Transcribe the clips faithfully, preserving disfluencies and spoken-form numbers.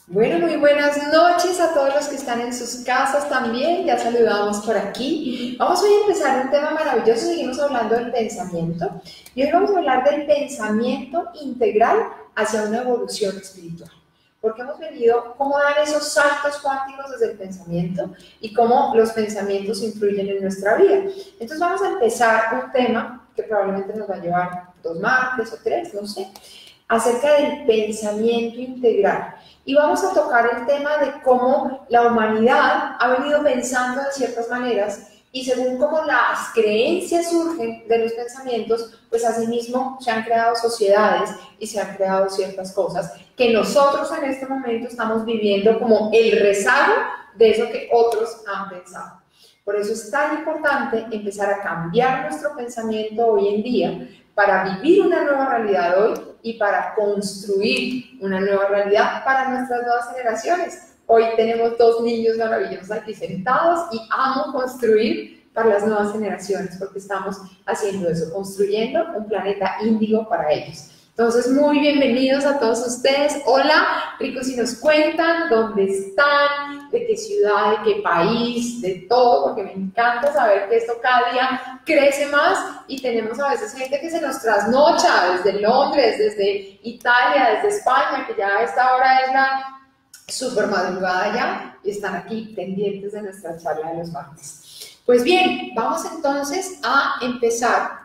Bueno, muy buenas noches a todos los que están en sus casas también. Ya saludamos por aquí. Vamos hoy a empezar un tema maravilloso. Seguimos hablando del pensamiento. Y hoy vamos a hablar del pensamiento integral hacia una evolución espiritual. Porque hemos venido cómo dar esos saltos cuánticos desde el pensamiento y cómo los pensamientos influyen en nuestra vida. Entonces vamos a empezar un tema que probablemente nos va a llevar dos martes o tres, no sé, acerca del pensamiento integral. Y vamos a tocar el tema de cómo la humanidad ha venido pensando de ciertas maneras y según cómo las creencias surgen de los pensamientos, pues asimismo se han creado sociedades y se han creado ciertas cosas que nosotros en este momento estamos viviendo como el rezago de eso que otros han pensado. Por eso es tan importante empezar a cambiar nuestro pensamiento hoy en día para vivir una nueva realidad hoy y para construir una nueva realidad para nuestras nuevas generaciones. Hoy tenemos dos niños maravillosos aquí sentados y amo construir para las nuevas generaciones porque estamos haciendo eso, construyendo un planeta índigo para ellos. Entonces, muy bienvenidos a todos ustedes. Hola, ricos, si nos cuentan dónde están, de qué ciudad, de qué país, de todo, porque me encanta saber que esto cada día crece más y tenemos a veces gente que se nos trasnocha desde Londres, desde Italia, desde España, que ya a esta hora es la super madrugada ya y están aquí pendientes de nuestra charla de los martes. Pues bien, vamos entonces a empezar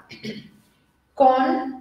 con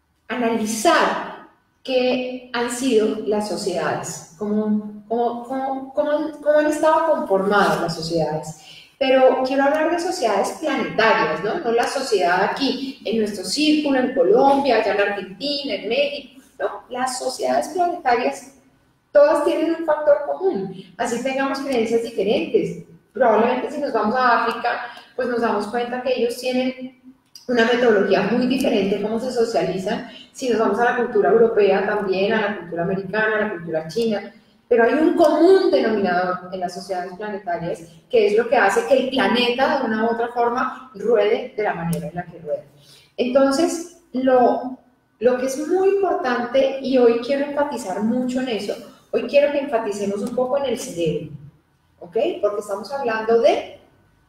analizar qué han sido las sociedades, cómo, cómo, cómo, cómo, cómo han estado conformadas las sociedades. Pero quiero hablar de sociedades planetarias, ¿no? No la sociedad aquí, en nuestro círculo, en Colombia, allá en Argentina, en México, no, las sociedades planetarias todas tienen un factor común, así tengamos creencias diferentes. Probablemente si nos vamos a África, pues nos damos cuenta que ellos tienen una metodología muy diferente de cómo se socializan. Si nos vamos a la cultura europea también, a la cultura americana, a la cultura china, pero hay un común denominador en las sociedades planetarias que es lo que hace que el planeta de una u otra forma ruede de la manera en la que rueda. Entonces, lo, lo que es muy importante, y hoy quiero enfatizar mucho en eso, hoy quiero que enfaticemos un poco en el cerebro, ¿ok? Porque estamos hablando de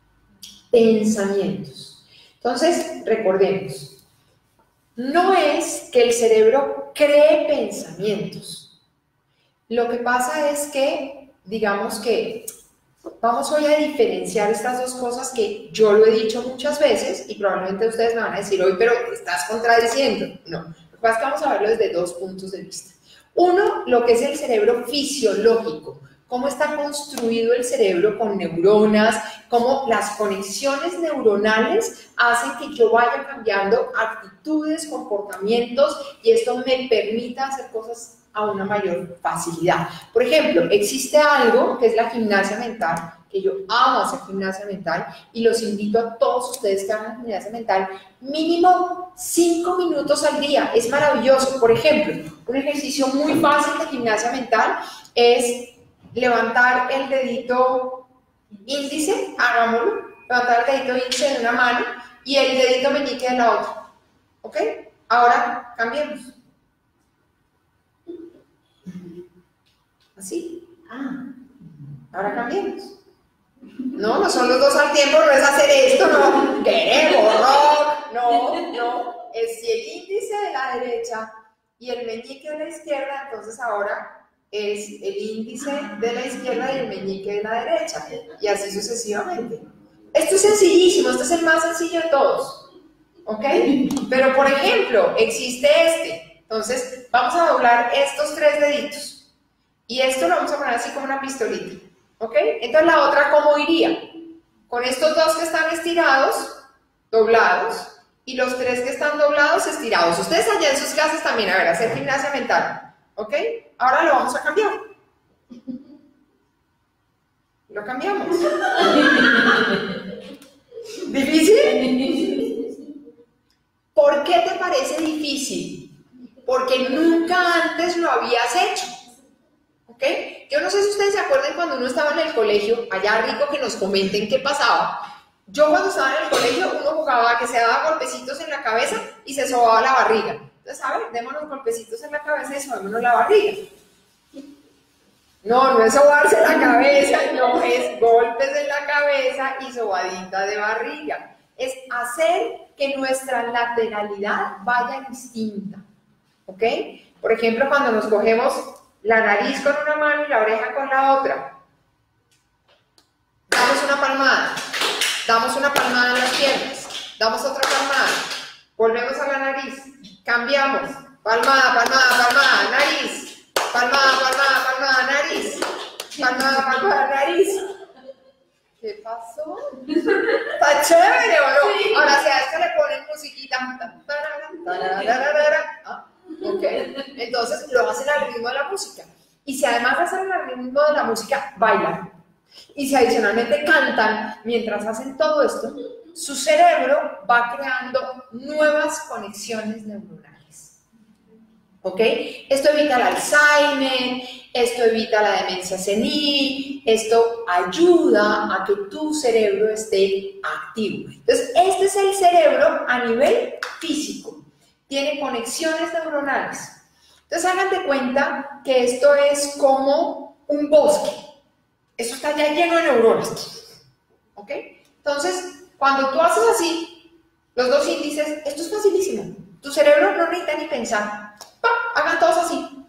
pensamientos. Entonces, recordemos, no es que el cerebro cree pensamientos. Lo que pasa es que, digamos que, vamos hoy a diferenciar estas dos cosas que yo lo he dicho muchas veces y probablemente ustedes me van a decir hoy, pero estás contradiciendo. No, lo que pasa es que vamos a verlo desde dos puntos de vista. Uno, lo que es el cerebro fisiológico. Cómo está construido el cerebro con neuronas, cómo las conexiones neuronales hacen que yo vaya cambiando actitudes, comportamientos y esto me permita hacer cosas a una mayor facilidad. Por ejemplo, existe algo que es la gimnasia mental, que yo amo hacer gimnasia mental y los invito a todos ustedes que hagan gimnasia mental mínimo cinco minutos al día, es maravilloso. Por ejemplo, un ejercicio muy fácil de gimnasia mental es levantar el dedito índice, hagámoslo, levantar el dedito índice de una mano y el dedito meñique de la otra, ¿ok? Ahora cambiemos. ¿Así? Ah, ahora cambiemos. No, no son los dos al tiempo, no es hacer esto, no, queremos rock, no, no, es si el índice de la derecha y el meñique de la izquierda, entonces ahora es el índice de la izquierda y el meñique de la derecha, y así sucesivamente. Esto es sencillísimo, este es el más sencillo de todos, ¿ok? Pero por ejemplo, existe este, entonces vamos a doblar estos tres deditos, y esto lo vamos a poner así como una pistolita, ¿ok? Entonces la otra, ¿cómo iría? Con estos dos que están estirados, doblados, y los tres que están doblados, estirados. Ustedes allá en sus casas también, a ver, hacer gimnasia mental. ¿Ok? Ahora lo vamos a cambiar. Lo cambiamos. ¿Difícil? ¿Por qué te parece difícil? Porque nunca antes lo habías hecho. ¿Ok? Yo no sé si ustedes se acuerdan cuando uno estaba en el colegio, allá rico que nos comenten qué pasaba. Yo cuando estaba en el colegio, uno jugaba que se daba golpecitos en la cabeza y se sobaba la barriga. Entonces, a ver, démonos golpecitos en la cabeza y sobémonos la barriga. No, no es sobarse la cabeza, no, es golpes en la cabeza y sobadita de barriga. Es hacer que nuestra lateralidad vaya distinta, ¿ok? Por ejemplo, cuando nos cogemos la nariz con una mano y la oreja con la otra. Damos una palmada, damos una palmada en las piernas, damos otra palmada, volvemos a la nariz, cambiamos, palmada, palmada, palmada, nariz, palmada, palmada, palmada, nariz, palmada, palmada, nariz. ¿Qué pasó? ¿Está chévere o no? Sí. Ahora, si a esto le ponen musiquita. Ah, ok. Entonces lo hacen al ritmo de la música. Y si además hacen al ritmo de la música, bailan. Y si adicionalmente cantan mientras hacen todo esto, su cerebro va creando nuevas conexiones neuronales. ¿Ok? Esto evita el Alzheimer, esto evita la demencia senil, esto ayuda a que tu cerebro esté activo. Entonces, este es el cerebro a nivel físico. Tiene conexiones neuronales. Entonces, hagan de cuenta que esto es como un bosque. Eso está ya lleno de neuronas. ¿Ok? Entonces, cuando tú haces así, los dos índices, esto es facilísimo. Tu cerebro no necesita ni pensar. ¡Pam! Hagan todos así.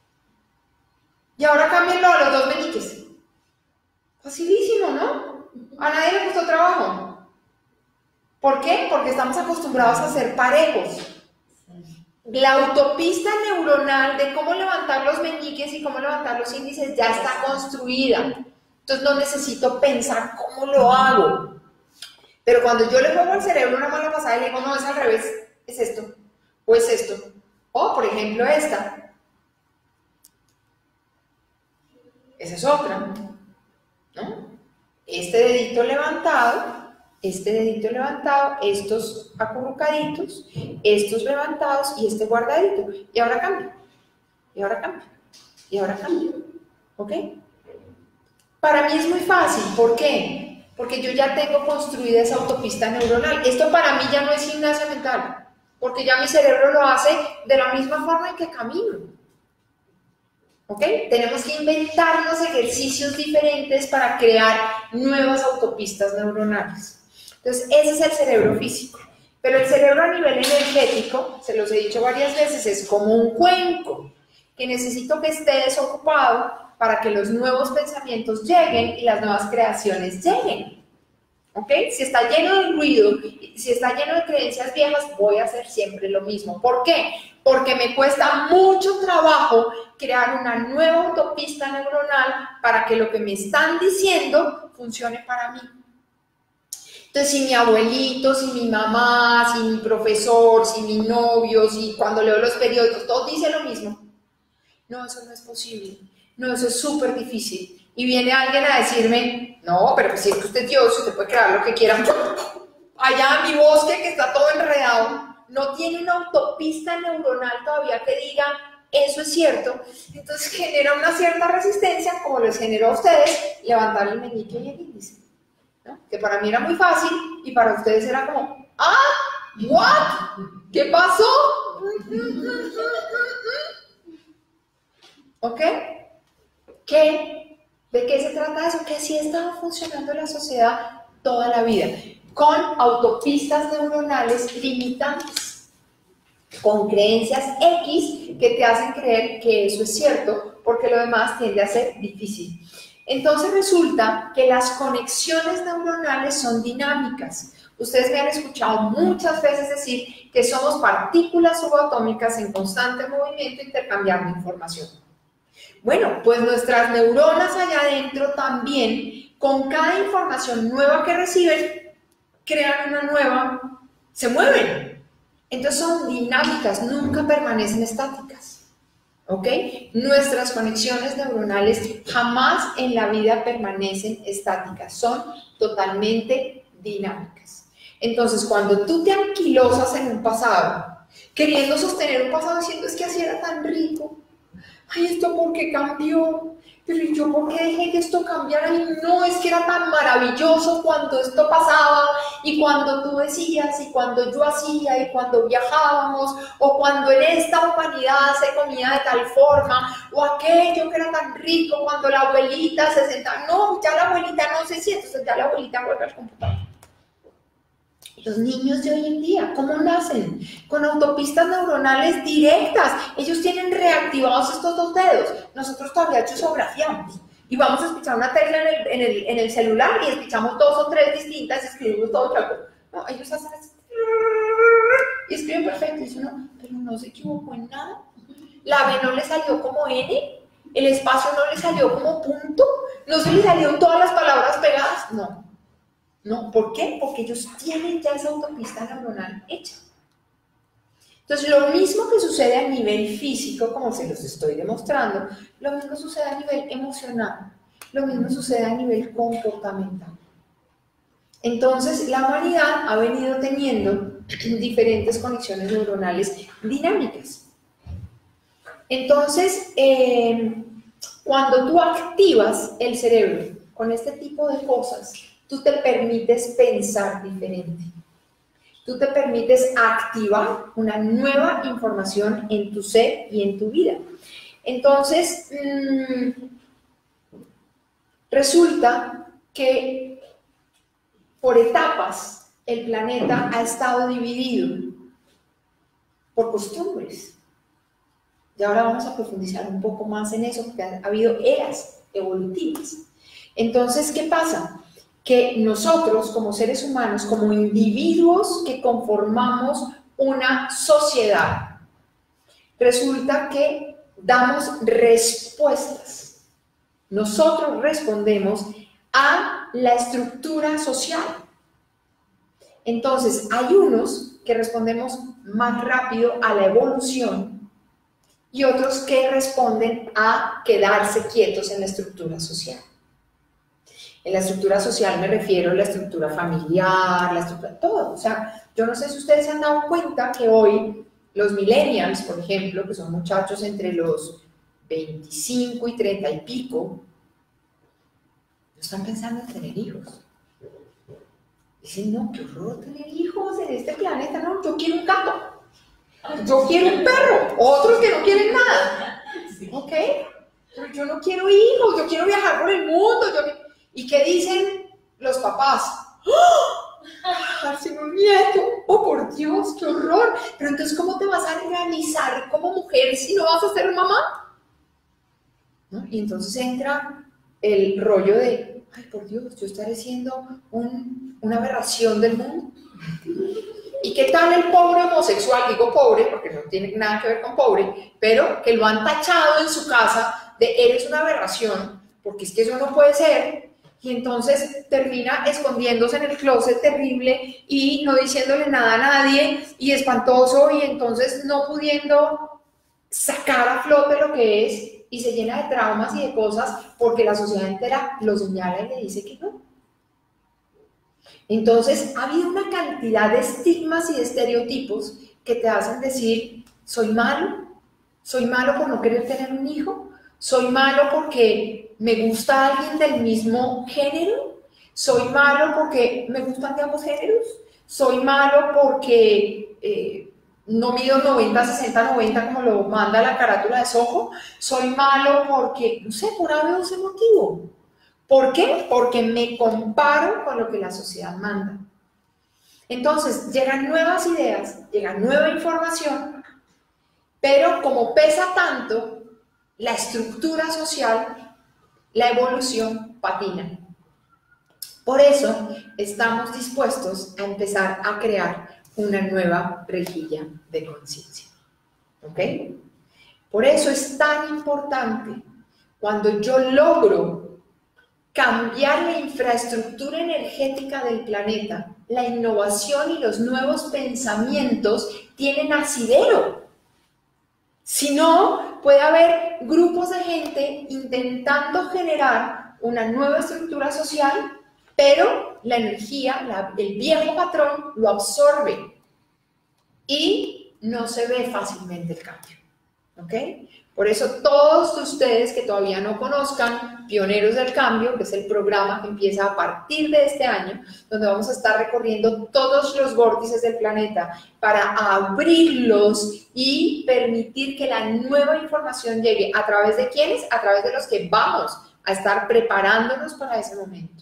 Y ahora cámbienlo a los dos meñiques. Facilísimo, ¿no? A nadie le costó trabajo. ¿Por qué? Porque estamos acostumbrados a ser parejos. La autopista neuronal de cómo levantar los meñiques y cómo levantar los índices ya está construida. Entonces no necesito pensar cómo lo hago. Pero cuando yo le juego al cerebro una mala pasada y le digo, no, es al revés, es esto, o es esto. O, por ejemplo, esta. Esa es otra, ¿no? Este dedito levantado, este dedito levantado, estos acurrucaditos, estos levantados y este guardadito. Y ahora cambio, y ahora cambio, y ahora cambio, ¿ok? Para mí es muy fácil, ¿por qué? Porque yo ya tengo construida esa autopista neuronal. Esto para mí ya no es gimnasia mental, porque ya mi cerebro lo hace de la misma forma en que camino. ¿Ok? Tenemos que inventarnos ejercicios diferentes para crear nuevas autopistas neuronales. Entonces, ese es el cerebro físico. Pero el cerebro a nivel energético, se los he dicho varias veces, es como un cuenco que necesito que esté desocupado para que los nuevos pensamientos lleguen y las nuevas creaciones lleguen. ¿Ok? Si está lleno de ruido, si está lleno de creencias viejas, voy a hacer siempre lo mismo. ¿Por qué? Porque me cuesta mucho trabajo crear una nueva autopista neuronal para que lo que me están diciendo funcione para mí. Entonces, si mi abuelito, si mi mamá, si mi profesor, si mi novio, si cuando leo los periódicos, todos dicen lo mismo. No, eso no es posible. No, eso es súper difícil. Y viene alguien a decirme, no, pero pues si es que usted es Dios, usted puede crear lo que quiera. Allá en mi bosque que está todo enredado, no tiene una autopista neuronal todavía que diga, eso es cierto. Entonces genera una cierta resistencia, como les generó a ustedes, levantar el meñique y el índice, ¿no? Que para mí era muy fácil y para ustedes era como, ah, ¿what? ¿Qué pasó? ¿Ok? ¿Qué? ¿De qué se trata eso? Que así estaba funcionando la sociedad toda la vida, con autopistas neuronales limitantes, con creencias X que te hacen creer que eso es cierto, porque lo demás tiende a ser difícil. Entonces resulta que las conexiones neuronales son dinámicas. Ustedes me han escuchado muchas veces decir que somos partículas subatómicas en constante movimiento intercambiando información. Bueno, pues nuestras neuronas allá adentro también, con cada información nueva que reciben, crean una nueva, se mueven. Entonces son dinámicas, nunca permanecen estáticas. ¿Ok? Nuestras conexiones neuronales jamás en la vida permanecen estáticas, son totalmente dinámicas. Entonces, cuando tú te anquilosas en un pasado, queriendo sostener un pasado diciendo es que así era tan rico, ay, ¿esto por qué cambió? pero ¿y yo por qué dejé que esto cambiara? Y no, es que era tan maravilloso cuando esto pasaba, y cuando tú decías, y cuando yo hacía, y cuando viajábamos, o cuando en esta humanidad se comía de tal forma, o aquello que era tan rico, cuando la abuelita se sentaba. No, ya la abuelita no se siente, entonces ya la abuelita vuelve al computador. Los niños de hoy en día, ¿cómo nacen? Con autopistas neuronales directas. Ellos tienen reactivados estos dos dedos. Nosotros todavía chuzografiamos. Y vamos a escuchar una tecla en el, en el, en el celular y escuchamos dos o tres distintas y escribimos todo chaco. No, ellos hacen así. Y escriben perfecto. Y dicen, no, pero no se equivocó en nada. La B no le salió como N. El espacio no le salió como punto. No se le salieron todas las palabras pegadas. No. ¿No? ¿Por qué? Porque ellos tienen ya esa autopista neuronal hecha. Entonces, lo mismo que sucede a nivel físico, como se los estoy demostrando, lo mismo sucede a nivel emocional, lo mismo sucede a nivel comportamental. Entonces, la humanidad ha venido teniendo diferentes conexiones neuronales dinámicas. Entonces, eh, cuando tú activas el cerebro con este tipo de cosas, tú te permites pensar diferente. Tú te permites activar una nueva información en tu ser y en tu vida. Entonces, mmm, resulta que por etapas el planeta ha estado dividido por costumbres. Y ahora vamos a profundizar un poco más en eso, porque ha habido eras evolutivas. Entonces, ¿qué pasa? Que nosotros, como seres humanos, como individuos que conformamos una sociedad, resulta que damos respuestas. Nosotros respondemos a la estructura social. Entonces, hay unos que respondemos más rápido a la evolución y otros que responden a quedarse quietos en la estructura social. En la estructura social me refiero a la estructura familiar, la estructura, todo. O sea, yo no sé si ustedes se han dado cuenta que hoy los millennials, por ejemplo, que son muchachos entre los veinticinco y treinta y pico, no están pensando en tener hijos. Dicen, no, qué horror tener hijos en este planeta, no, yo quiero un gato, yo quiero un perro, otros que no quieren nada, ¿ok? Pero yo no quiero hijos, yo quiero viajar por el mundo, yo... ¿Y qué dicen los papás? ¡Oh! ¡Darse un nieto! ¡Oh, por Dios, qué horror! Pero entonces, ¿cómo te vas a realizar como mujer si no vas a ser mamá? ¿No? Y entonces entra el rollo de, ay, por Dios, yo estaré siendo un, una aberración del mundo. ¿Y qué tal el pobre homosexual? Digo pobre porque no tiene nada que ver con pobre, pero que lo han tachado en su casa de eres una aberración, porque es que eso no puede ser. Y entonces termina escondiéndose en el closet terrible y no diciéndole nada a nadie y espantoso, y entonces no pudiendo sacar a flote lo que es, y se llena de traumas y de cosas porque la sociedad entera lo señala y le dice que no. Entonces ha habido una cantidad de estigmas y de estereotipos que te hacen decir, soy malo, soy malo por no querer tener un hijo, soy malo porque me gusta alguien del mismo género, soy malo porque me gustan de ambos géneros, soy malo porque eh, no mido noventa, sesenta, noventa como lo manda la carátula de Soho, soy malo porque, no sé, por algo ese motivo. ¿Por qué? Porque me comparo con lo que la sociedad manda. Entonces, llegan nuevas ideas, llega nueva información, pero como pesa tanto, la estructura social, la evolución patina. Por eso estamos dispuestos a empezar a crear una nueva rejilla de conciencia. ¿Ok? Por eso es tan importante cuando yo logro cambiar la infraestructura energética del planeta, la innovación y los nuevos pensamientos tienen asidero. Si no, puede haber grupos de gente intentando generar una nueva estructura social, pero la energía, la, el viejo patrón lo absorbe y no se ve fácilmente el cambio. ¿Ok? Por eso todos ustedes que todavía no conozcan Pioneros del Cambio, que es el programa que empieza a partir de este año, donde vamos a estar recorriendo todos los vórtices del planeta para abrirlos y permitir que la nueva información llegue. ¿A través de quiénes? A través de los que vamos a estar preparándonos para ese momento.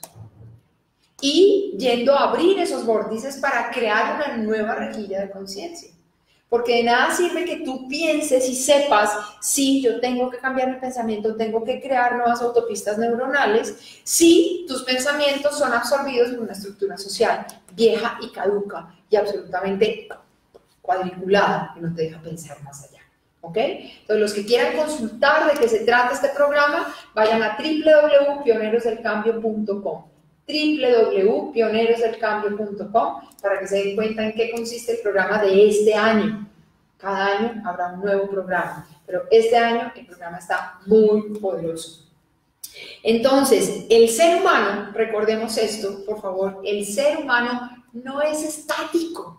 Y yendo a abrir esos vórtices para crear una nueva rejilla de conciencia. Porque de nada sirve que tú pienses y sepas, sí, yo tengo que cambiar mi pensamiento, tengo que crear nuevas autopistas neuronales, si tus pensamientos son absorbidos por una estructura social vieja y caduca y absolutamente cuadriculada, que no te deja pensar más allá. ¿Ok? Entonces, los que quieran consultar de qué se trata este programa, vayan a w w w punto pioneros del cambio punto com. w w w punto pioneros del cambio punto com para que se den cuenta en qué consiste el programa de este año. Cada año habrá un nuevo programa, pero este año el programa está muy poderoso. Entonces, el ser humano, recordemos esto, por favor, el ser humano no es estático.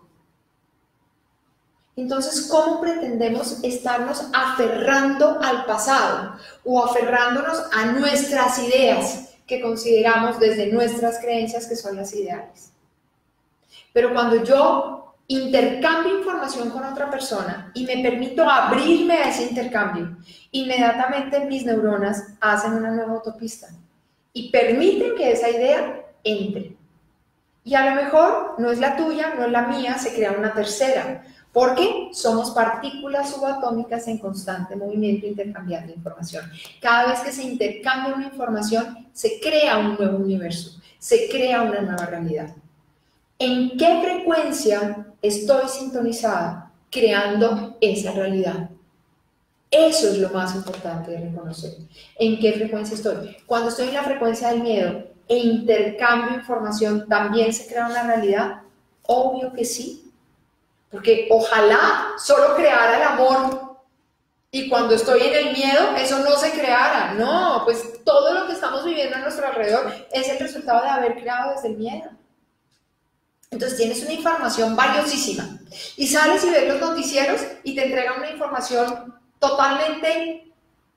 Entonces, ¿cómo pretendemos estarnos aferrando al pasado o aferrándonos a nuestras ideas que consideramos desde nuestras creencias que son las ideales? Pero cuando yo intercambio información con otra persona y me permito abrirme a ese intercambio, inmediatamente mis neuronas hacen una nueva autopista y permiten que esa idea entre. Y a lo mejor no es la tuya, no es la mía, se crea una tercera, porque somos partículas subatómicas en constante movimiento intercambiando información. Cada vez que se intercambia una información, se crea un nuevo universo, se crea una nueva realidad. ¿En qué frecuencia estoy sintonizada creando esa realidad? Eso es lo más importante de reconocer. ¿En qué frecuencia estoy? Cuando estoy en la frecuencia del miedo e intercambio información, ¿también se crea una realidad? Obvio que sí. Porque ojalá solo creara el amor y cuando estoy en el miedo eso no se creara. No, pues todo lo que estamos viviendo a nuestro alrededor es el resultado de haber creado desde el miedo. Entonces tienes una información valiosísima y sales y ves los noticieros y te entregan una información totalmente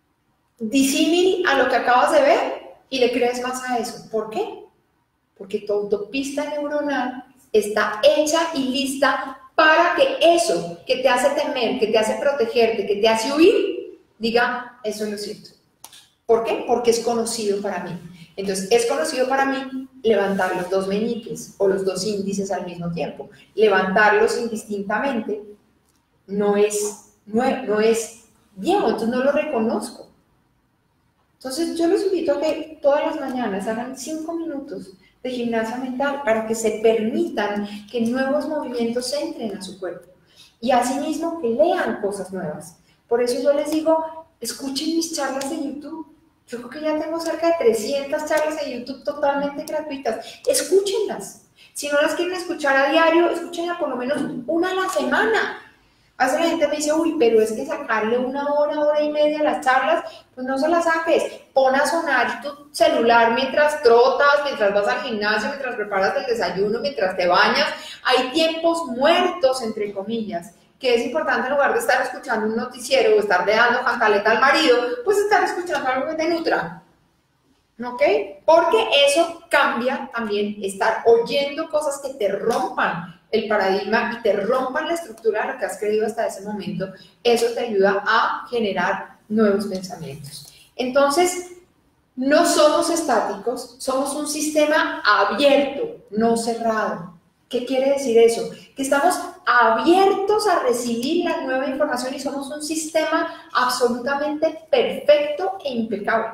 disímil a lo que acabas de ver y le crees más a eso. ¿Por qué? Porque tu autopista neuronal está hecha y lista para que eso que te hace temer, que te hace protegerte, que te hace huir, diga, eso es lo cierto. ¿Por qué? Porque es conocido para mí. Entonces, es conocido para mí levantar los dos meñiques o los dos índices al mismo tiempo. Levantarlos indistintamente no es, no es, no es viejo, entonces no lo reconozco. Entonces, yo los invito a que todas las mañanas hagan cinco minutos de gimnasia mental para que se permitan que nuevos movimientos entren a su cuerpo y asimismo que lean cosas nuevas. Por eso yo les digo, escuchen mis charlas de YouTube. Yo creo que ya tengo cerca de trescientas charlas de YouTube totalmente gratuitas. Escúchenlas. Si no las quieren escuchar a diario, escúchenlas por lo menos una a la semana. A veces la gente me dice, uy, pero es que sacarle una hora, hora y media a las charlas, pues no se las saques. Pon a sonar tu celular mientras trotas, mientras vas al gimnasio, mientras preparas el desayuno, mientras te bañas. Hay tiempos muertos, entre comillas, que es importante en lugar de estar escuchando un noticiero o estar dando cantaleta al marido, pues estar escuchando algo que te nutra. ¿Ok? Porque eso cambia también, estar oyendo cosas que te rompan el paradigma y te rompan la estructura de lo que has creído hasta ese momento. Eso te ayuda a generar nuevos pensamientos. Entonces, no somos estáticos, somos un sistema abierto, no cerrado. ¿Qué quiere decir eso? Que estamos abiertos a recibir la nueva información y somos un sistema absolutamente perfecto e impecable.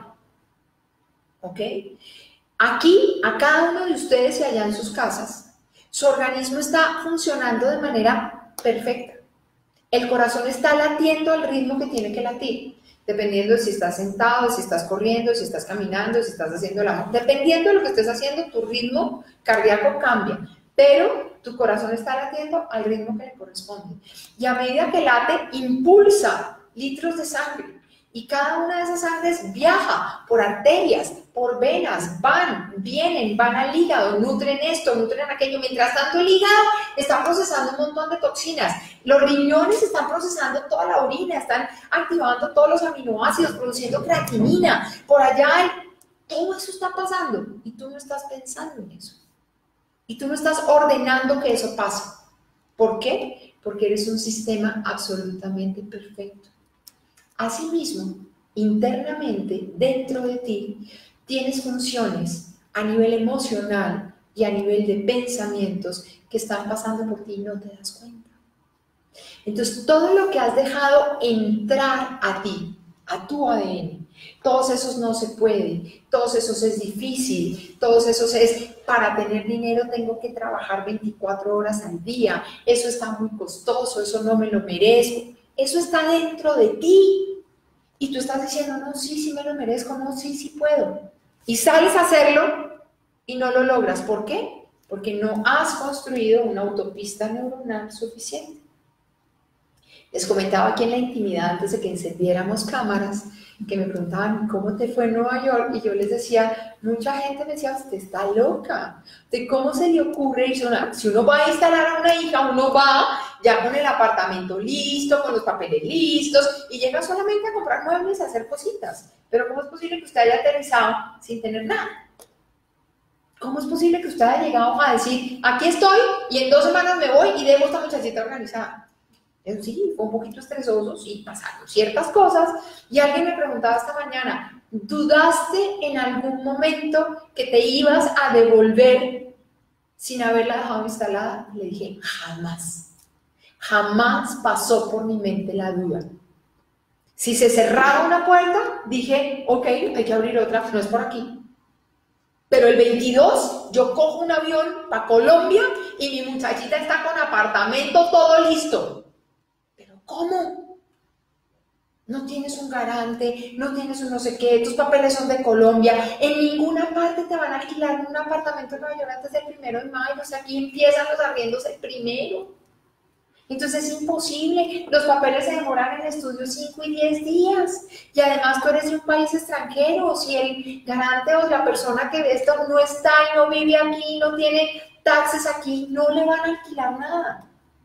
¿Ok? Aquí, a cada uno de ustedes y allá en sus casas, su organismo está funcionando de manera perfecta. El corazón está latiendo al ritmo que tiene que latir, dependiendo de si estás sentado, si estás corriendo, si estás caminando, si estás haciendo el amor. Dependiendo de lo que estés haciendo, tu ritmo cardíaco cambia. Pero tu corazón está latiendo al ritmo que le corresponde. Y a medida que late, impulsa litros de sangre. Y cada una de esas sangres viaja por arterias, por venas, van, vienen, van al hígado, nutren esto, nutren aquello. Mientras tanto el hígado está procesando un montón de toxinas. Los riñones están procesando toda la orina, están activando todos los aminoácidos, produciendo creatinina. Por allá, todo eso está pasando y tú no estás pensando en eso. Y tú no estás ordenando que eso pase. ¿Por qué? Porque eres un sistema absolutamente perfecto. Asimismo, internamente, dentro de ti, tienes funciones a nivel emocional y a nivel de pensamientos que están pasando por ti y no te das cuenta. Entonces, todo lo que has dejado entrar a ti, a tu A D N, todos esos no se puede, todos esos es difícil, todos esos es para tener dinero tengo que trabajar veinticuatro horas al día, eso está muy costoso, eso no me lo merezco. Eso está dentro de ti y tú estás diciendo, no, sí, sí me lo merezco, no, sí, sí puedo. Y sales a hacerlo y no lo logras. ¿Por qué? Porque no has construido una autopista neuronal suficiente. Les comentaba aquí en la intimidad, antes de que encendiéramos cámaras, que me preguntaban, ¿cómo te fue en Nueva York? Y yo les decía, mucha gente me decía, usted está loca. ¿De cómo se le ocurre? Si uno va a instalar a una hija, uno va ya con el apartamento listo, con los papeles listos, y llega solamente a comprar muebles y a hacer cositas. Pero ¿cómo es posible que usted haya aterrizado sin tener nada? ¿Cómo es posible que usted haya llegado a decir, aquí estoy, y en dos semanas me voy y dejo a esta muchachita organizada? Eso sí, fue un poquito estresoso, sí, pasaron ciertas cosas. Y alguien me preguntaba esta mañana, ¿dudaste en algún momento que te ibas a devolver sin haberla dejado instalada? Le dije, jamás. Jamás pasó por mi mente la duda. Si se cerraba una puerta, dije, ok, hay que abrir otra, no es por aquí. Pero el veintidós, yo cojo un avión para Colombia y mi muchachita está con apartamento todo listo. ¿Cómo? No tienes un garante, no tienes un no sé qué, tus papeles son de Colombia, en ninguna parte te van a alquilar un apartamento en Nueva York antes del primero de mayo, o sea, aquí empiezan los arriendos el primero. Entonces es imposible, los papeles se demoran en estudio cinco y diez días, y además tú eres de un país extranjero, si el garante o la persona que ve esto no está y no vive aquí, no tiene taxes aquí, no le van a alquilar nada.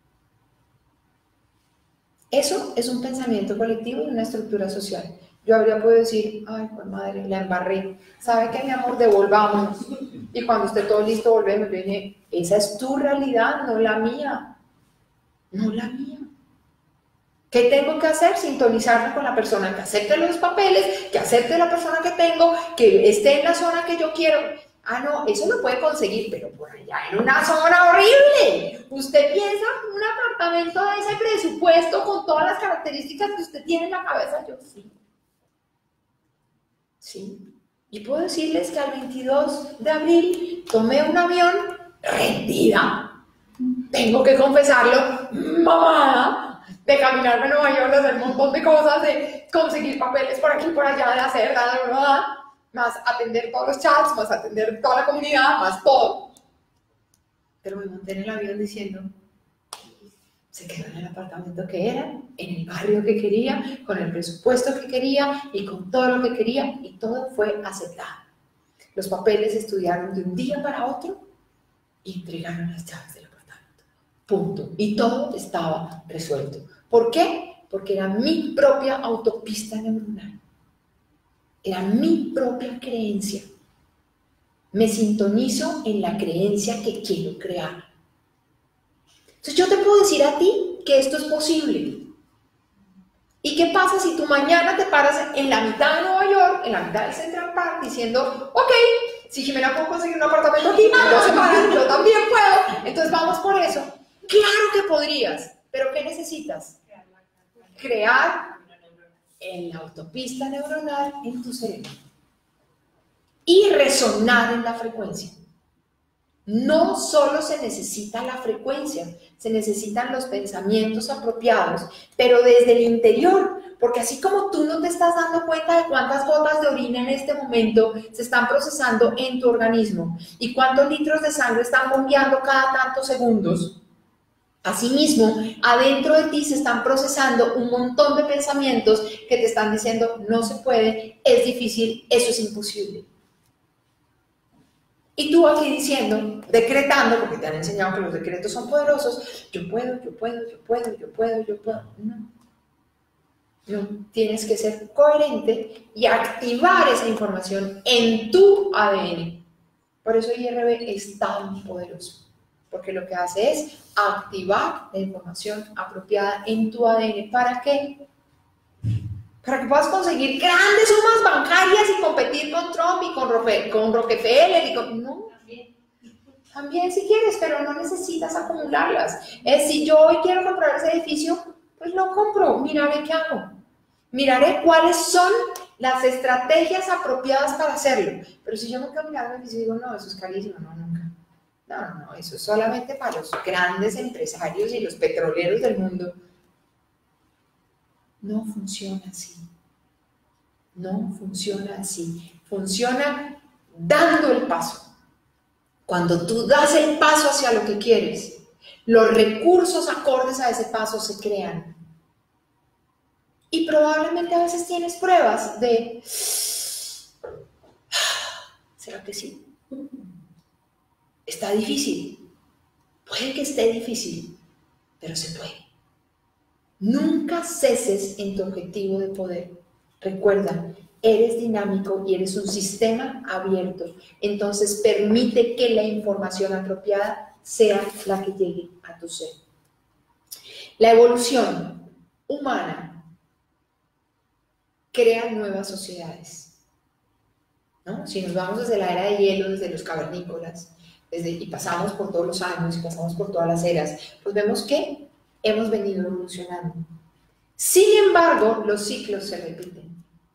Eso es un pensamiento colectivo y una estructura social. Yo habría podido decir, ay, pues madre, la embarré. ¿Sabe qué, mi amor? Devolvámonos. Y cuando esté todo listo, volvemos. Yo dije, esa es tu realidad, no la mía. No la mía. ¿Qué tengo que hacer? Sintonizarme con la persona que acepte los papeles, que acepte la persona que tengo, que esté en la zona que yo quiero. Ah, no, eso lo puede conseguir, pero por allá en una zona horrible. Usted piensa un apartamento de ese presupuesto con todas las características que usted tiene en la cabeza. Yo sí. Sí. Y puedo decirles que al veintidós de abril tomé un avión rendida. Tengo que confesarlo, mamá, de caminarme a Nueva York, de hacer un montón de cosas, de conseguir papeles por aquí y por allá, de hacer, bla, bla, bla, más atender todos los chats, más atender toda la comunidad, más todo. Pero me monté en el avión diciendo, se quedó en el apartamento que era, en el barrio que quería, con el presupuesto que quería y con todo lo que quería, y todo fue aceptado. Los papeles estudiaron de un día para otro y entregaron las llaves del apartamento. Punto. Y todo estaba resuelto. ¿Por qué? Porque era mi propia autopista neuronal. Era mi propia creencia. Me sintonizo en la creencia que quiero crear. Entonces yo te puedo decir a ti que esto es posible. ¿Y qué pasa si tú mañana te paras en la mitad de Nueva York, en la mitad del Central Park, diciendo, ok, si Jimena puedo conseguir un apartamento aquí, no se paran, yo también puedo, entonces vamos por eso? Claro que podrías, pero ¿qué necesitas? Crear en la autopista neuronal en tu cerebro y resonar en la frecuencia. No solo se necesita la frecuencia, se necesitan los pensamientos apropiados, pero desde el interior, porque así como tú no te estás dando cuenta de cuántas gotas de orina en este momento se están procesando en tu organismo y cuántos litros de sangre están bombeando cada tantos segundos, Asimismo, adentro de ti se están procesando un montón de pensamientos que te están diciendo no se puede, es difícil, eso es imposible. Y tú aquí diciendo, decretando, porque te han enseñado que los decretos son poderosos, yo puedo, yo puedo, yo puedo, yo puedo, yo puedo. No. No, tienes que ser coherente y activar esa información en tu A D N. Por eso I R B es tan poderoso, porque lo que hace es activar la información apropiada en tu A D N. ¿Para qué? Para que puedas conseguir grandes sumas bancarias y competir con Trump y con, Rofe, con Rockefeller y con... No, también. También si quieres, pero no necesitas acumularlas. Es si yo hoy quiero comprar ese edificio, pues lo compro, miraré qué hago. Miraré cuáles son las estrategias apropiadas para hacerlo. Pero si yo nunca miraba un edificio y digo, no, eso es carísimo, no, nunca. No, no, no, eso es solamente para los grandes empresarios y los petroleros del mundo. No funciona así. No funciona así. Funciona dando el paso. Cuando tú das el paso hacia lo que quieres, los recursos acordes a ese paso se crean. Y probablemente a veces tienes pruebas de, ¿será que sí? Está difícil. Puede que esté difícil, pero se puede. Nunca ceses en tu objetivo de poder. Recuerda, eres dinámico y eres un sistema abierto. Entonces permite que la información apropiada sea la que llegue a tu ser. La evolución humana crea nuevas sociedades, ¿no? Si nos vamos desde la era de hielo, desde los cavernícolas, desde, y pasamos por todos los años, y pasamos por todas las eras, pues vemos que hemos venido evolucionando. Sin embargo, los ciclos se repiten.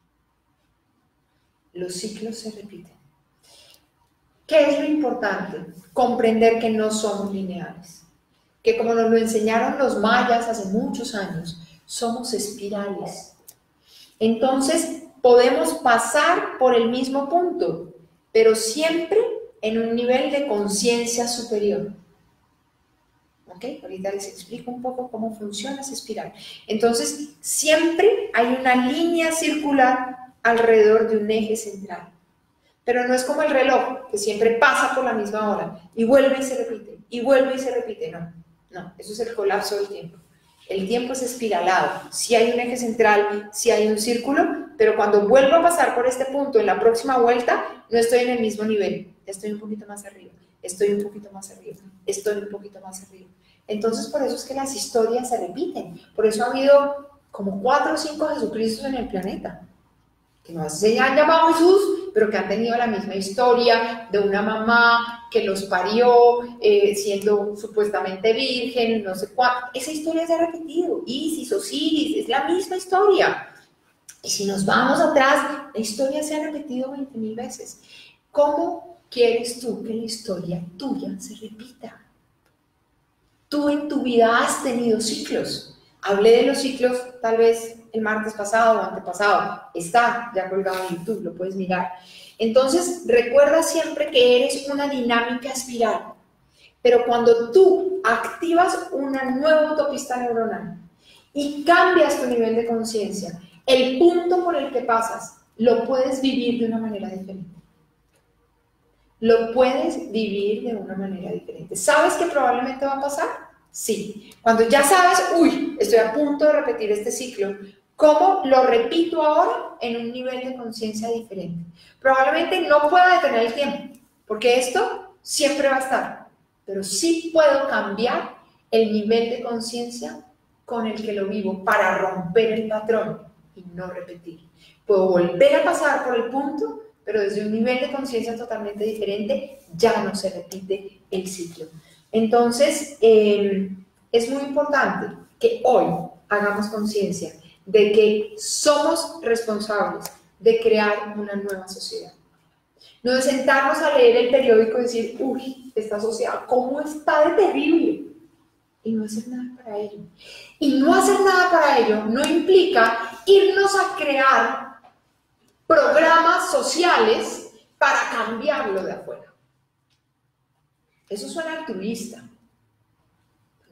Los ciclos se repiten. ¿Qué es lo importante? Comprender que no somos lineales. Que como nos lo enseñaron los mayas hace muchos años, somos espirales. Entonces, podemos pasar por el mismo punto, pero siempre en un nivel de conciencia superior. ¿Ok? Ahorita les explico un poco cómo funciona esa espiral. Entonces, siempre hay una línea circular alrededor de un eje central. Pero no es como el reloj, que siempre pasa por la misma hora y vuelve y se repite, y vuelve y se repite. No, no, eso es el colapso del tiempo. El tiempo es espiralado. Sí hay un eje central, sí hay un círculo, pero cuando vuelvo a pasar por este punto en la próxima vuelta, no estoy en el mismo nivel. Estoy un poquito más arriba, estoy un poquito más arriba, estoy un poquito más arriba. Entonces, por eso es que las historias se repiten. Por eso ha habido como cuatro o cinco Jesucristos en el planeta, que no se han llamado Jesús, pero que han tenido la misma historia de una mamá que los parió eh, siendo supuestamente virgen, no sé cuánto. Esa historia se ha repetido. Isis, Osiris, es la misma historia. Y si nos vamos atrás, la historia se ha repetido veinte mil veces. ¿Cómo quieres tú que la historia tuya se repita? Tú en tu vida has tenido ciclos. Hablé de los ciclos tal vez el martes pasado o antepasado. Está ya colgado en YouTube, lo puedes mirar. Entonces, recuerda siempre que eres una dinámica espiral. Pero cuando tú activas una nueva autopista neuronal y cambias tu nivel de conciencia, el punto por el que pasas lo puedes vivir de una manera diferente. Lo puedes vivir de una manera diferente. ¿Sabes que probablemente va a pasar? Sí. Cuando ya sabes, uy, estoy a punto de repetir este ciclo, ¿cómo lo repito ahora en un nivel de conciencia diferente? Probablemente no pueda detener el tiempo, porque esto siempre va a estar, pero sí puedo cambiar el nivel de conciencia con el que lo vivo para romper el patrón y no repetir. Puedo volver a pasar por el punto, pero desde un nivel de conciencia totalmente diferente, ya no se repite el ciclo. Entonces, eh, es muy importante que hoy hagamos conciencia de que somos responsables de crear una nueva sociedad. No de sentarnos a leer el periódico y decir, uy, esta sociedad, ¿cómo está de terrible? Y no hacer nada para ello. Y no hacer nada para ello no implica irnos a crear programas sociales para cambiarlo de afuera. Eso suena altruista.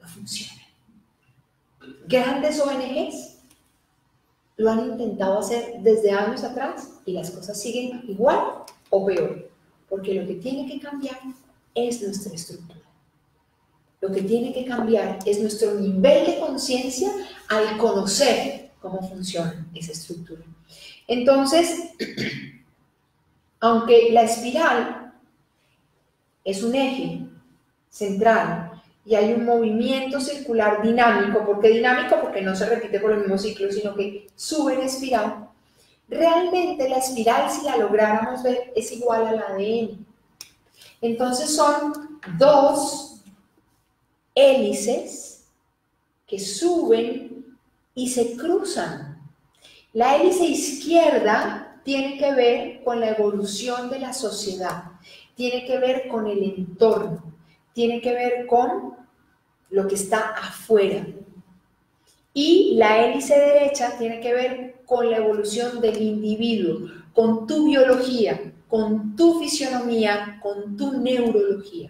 no funcionan. Grandes O N Ges lo han intentado hacer desde años atrás y las cosas siguen igual o peor, porque lo que tiene que cambiar es nuestra estructura. Lo que tiene que cambiar es nuestro nivel de conciencia al conocer cómo funciona esa estructura. Entonces, aunque la espiral es un eje central y hay un movimiento circular dinámico, ¿por qué dinámico? Porque no se repite por el mismo ciclo, sino que sube en espiral. Realmente la espiral, si la lográramos ver, es igual al A D N. Entonces son dos hélices que suben y se cruzan. La hélice izquierda tiene que ver con la evolución de la sociedad, tiene que ver con el entorno, tiene que ver con lo que está afuera. Y la hélice derecha tiene que ver con la evolución del individuo, con tu biología, con tu fisionomía, con tu neurología.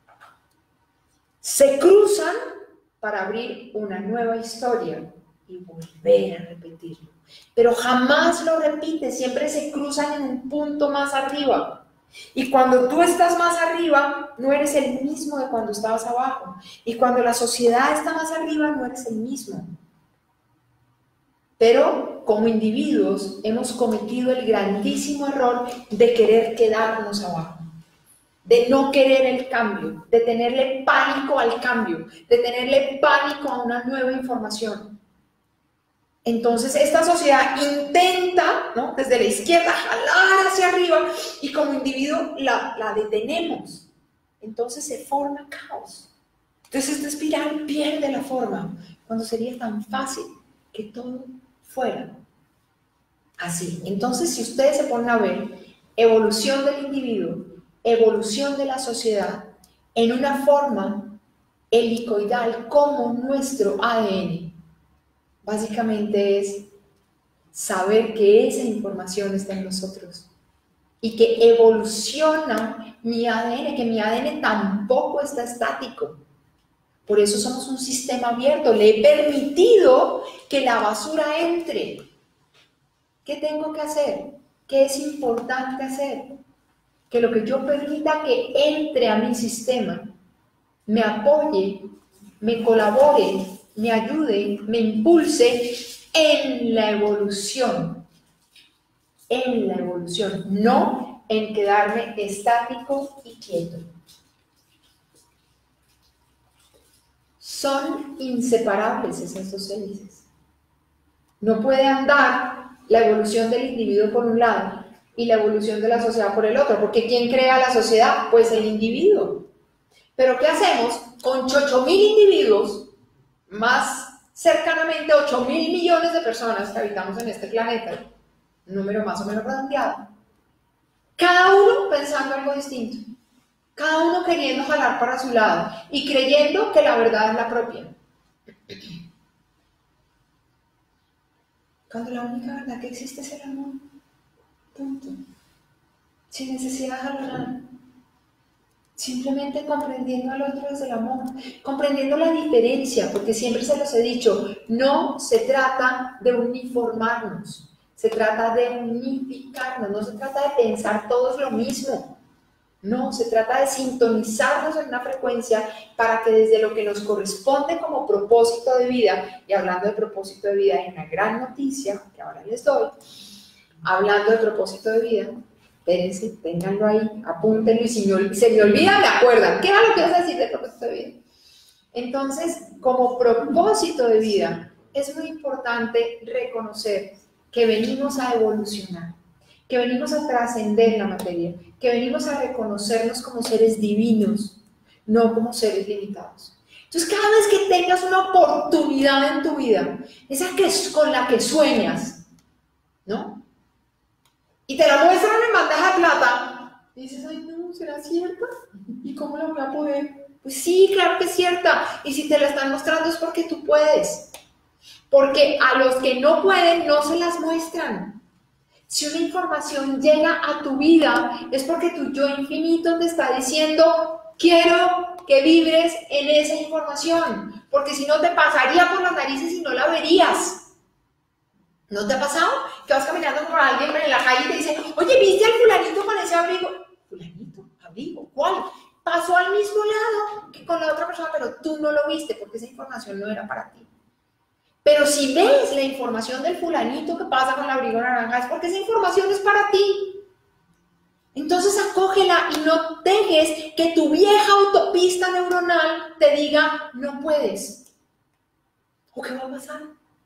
Se cruzan para abrir una nueva historia y volver a repetirlo. Pero jamás lo repites, siempre se cruzan en un punto más arriba. Y cuando tú estás más arriba, no eres el mismo de cuando estabas abajo. Y cuando la sociedad está más arriba, no eres el mismo. Pero como individuos hemos cometido el grandísimo error de querer quedarnos abajo, de no querer el cambio, de tenerle pánico al cambio, de tenerle pánico a una nueva información. Entonces esta sociedad intenta, ¿no?, desde la izquierda jalar hacia arriba y como individuo la, la detenemos. Entonces se forma caos. Entonces esta espiral pierde la forma cuando sería tan fácil que todo fuera así. Entonces si ustedes se ponen a ver evolución del individuo, evolución de la sociedad en una forma helicoidal como nuestro A D N, básicamente es saber que esa información está en nosotros y que evoluciona mi A D N, que mi A D N tampoco está estático. Por eso somos un sistema abierto. Le he permitido que la basura entre. ¿Qué tengo que hacer? ¿Qué es importante hacer? Que lo que yo permita que entre a mi sistema me apoye, me colabore, me ayude, me impulse en la evolución, en la evolución, no en quedarme estático y quieto. Son inseparables esas dos hélices. No puede andar la evolución del individuo por un lado y la evolución de la sociedad por el otro, porque ¿quién crea la sociedad? Pues el individuo. Pero ¿qué hacemos con ocho mil individuos, más cercanamente ocho mil millones de personas que habitamos en este planeta, un número más o menos redondeado, cada uno pensando algo distinto, cada uno queriendo jalar para su lado y creyendo que la verdad es la propia? Cuando la única verdad que existe es el amor, punto, sin necesidad de jalar. Simplemente comprendiendo al otro desde el amor, comprendiendo la diferencia, porque siempre se los he dicho, no se trata de uniformarnos, se trata de unificarnos, no se trata de pensar todos lo mismo, no, se trata de sintonizarnos en una frecuencia para que desde lo que nos corresponde como propósito de vida, y hablando de propósito de vida, hay una gran noticia que ahora les doy, hablando de propósito de vida, espérense, ténganlo ahí, apúntenlo y si me, se me olvida, me acuerdan. ¿Qué era lo que vas a decir de propósito de vida? Entonces, como propósito de vida, es muy importante reconocer que venimos a evolucionar, que venimos a trascender la materia, que venimos a reconocernos como seres divinos, no como seres limitados. Entonces, cada vez que tengas una oportunidad en tu vida, esa que es con la que sueñas, ¿no?, y te la muestran en bandeja de plata, y dices, ay no, ¿será cierta? ¿Y cómo la voy a poder? Pues sí, claro que es cierta, y si te la están mostrando es porque tú puedes, porque a los que no pueden no se las muestran. Si una información llega a tu vida es porque tu yo infinito te está diciendo, quiero que vibres en esa información, porque si no te pasaría por las narices y no la verías. ¿No te ha pasado? Que vas caminando por alguien en la calle y te dice, oye, ¿viste al fulanito con ese abrigo? ¿Fulanito? ¿Abrigo? ¿Cuál? Pasó al mismo lado que con la otra persona, pero tú no lo viste porque esa información no era para ti. Pero si ves la información del fulanito que pasa con el abrigo naranja, es porque esa información es para ti. Entonces acógela y no dejes que tu vieja autopista neuronal te diga, no puedes. ¿O qué va a pasar?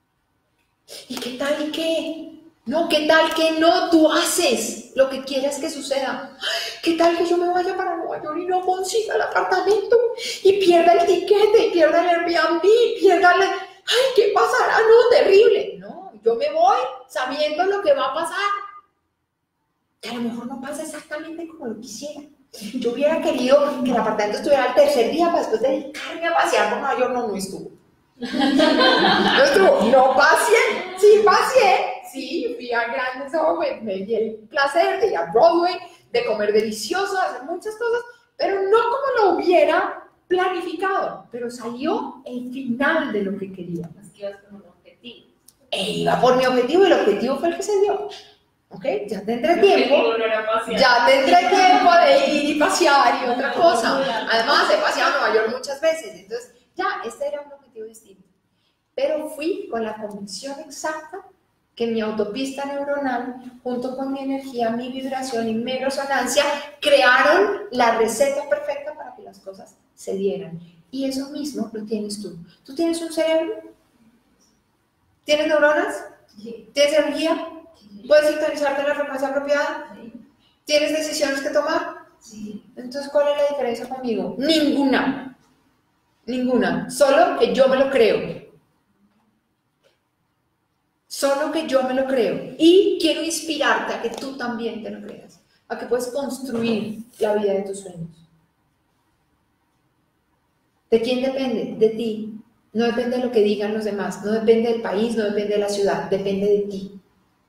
¿Y qué tal y qué? No, ¿qué tal que no? Tú haces lo que quieres que suceda. ¿Qué tal que yo me vaya para Nueva York y no consiga el apartamento? Y pierda el tiquete, y pierda el Airbnb, y pierda la... ¡Ay, qué pasará! No, terrible. No, yo me voy sabiendo lo que va a pasar. Que a lo mejor no pasa exactamente como lo quisiera. Yo hubiera querido que el apartamento estuviera al tercer día para después dedicarme a pasear por Nueva York. No, no estuvo. No estuvo. No paseé. Sí, paseé. Sí, fui a grandes ojos, me di el placer de ir a Broadway, de comer delicioso, de hacer muchas cosas, pero no como lo hubiera planificado. Pero salió el final de lo que quería. Es que ibas con un objetivo. E iba por mi objetivo y el objetivo fue el que se dio. ¿Ok? Ya tendré tiempo. Ya tendré tiempo de ir y pasear y otra cosa. Además, he paseado a Nueva York muchas veces. Entonces, ya, este era un objetivo distinto. Pero fui con la convicción exacta que mi autopista neuronal, junto con mi energía, mi vibración y mi resonancia, crearon la receta perfecta para que las cosas se dieran. Y eso mismo lo tienes tú. ¿Tú tienes un cerebro? ¿Tienes neuronas? Sí. ¿Tienes energía? Sí. ¿Puedes sintonizarte en la frecuencia apropiada? Sí. ¿Tienes decisiones que tomar? Sí. Entonces, ¿cuál es la diferencia conmigo? Ninguna. Ninguna. Solo que yo me lo creo. Solo que yo me lo creo. Y quiero inspirarte a que tú también te lo creas. A que puedes construir la vida de tus sueños. ¿De quién depende? De ti. No depende de lo que digan los demás. No depende del país, no depende de la ciudad. Depende de ti.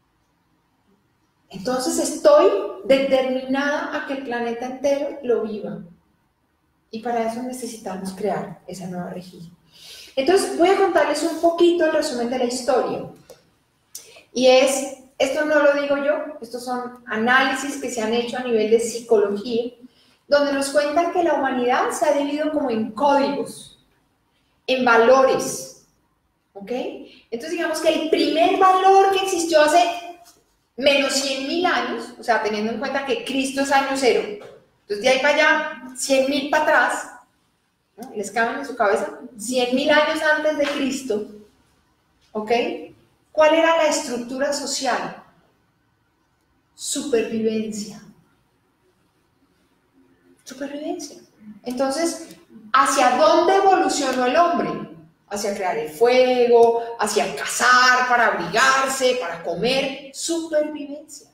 Entonces estoy determinada a que el planeta entero lo viva. Y para eso necesitamos crear esa nueva rejilla. Entonces voy a contarles un poquito el resumen de la historia. Y es, esto no lo digo yo, estos son análisis que se han hecho a nivel de psicología, donde nos cuentan que la humanidad se ha dividido como en códigos, en valores. ¿Ok? Entonces digamos que el primer valor que existió hace menos cien mil años, o sea, teniendo en cuenta que Cristo es año cero, entonces de ahí para allá, cien mil para atrás, ¿no? ¿Les caben en su cabeza? cien mil años antes de Cristo, ¿ok? ¿Cuál era la estructura social? Supervivencia. Supervivencia. Entonces, ¿hacia dónde evolucionó el hombre? Hacia crear el fuego, hacia cazar, para abrigarse, para comer. Supervivencia.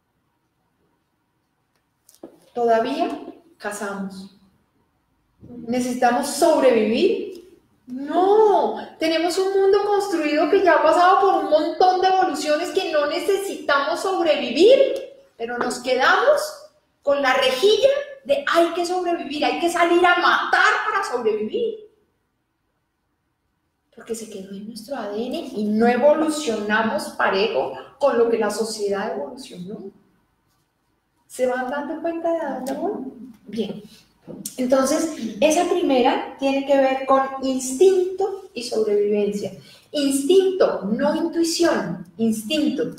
Todavía cazamos. ¿Necesitamos sobrevivir? No, tenemos un mundo construido que ya ha pasado por un montón de evoluciones que no necesitamos sobrevivir, pero nos quedamos con la rejilla de hay que sobrevivir, hay que salir a matar para sobrevivir. Porque se quedó en nuestro A D N y no evolucionamos parejo con lo que la sociedad evolucionó. ¿Se van dando cuenta de a dónde voy? Bien. Entonces, esa primera tiene que ver con instinto y sobrevivencia. Instinto, no intuición, instinto.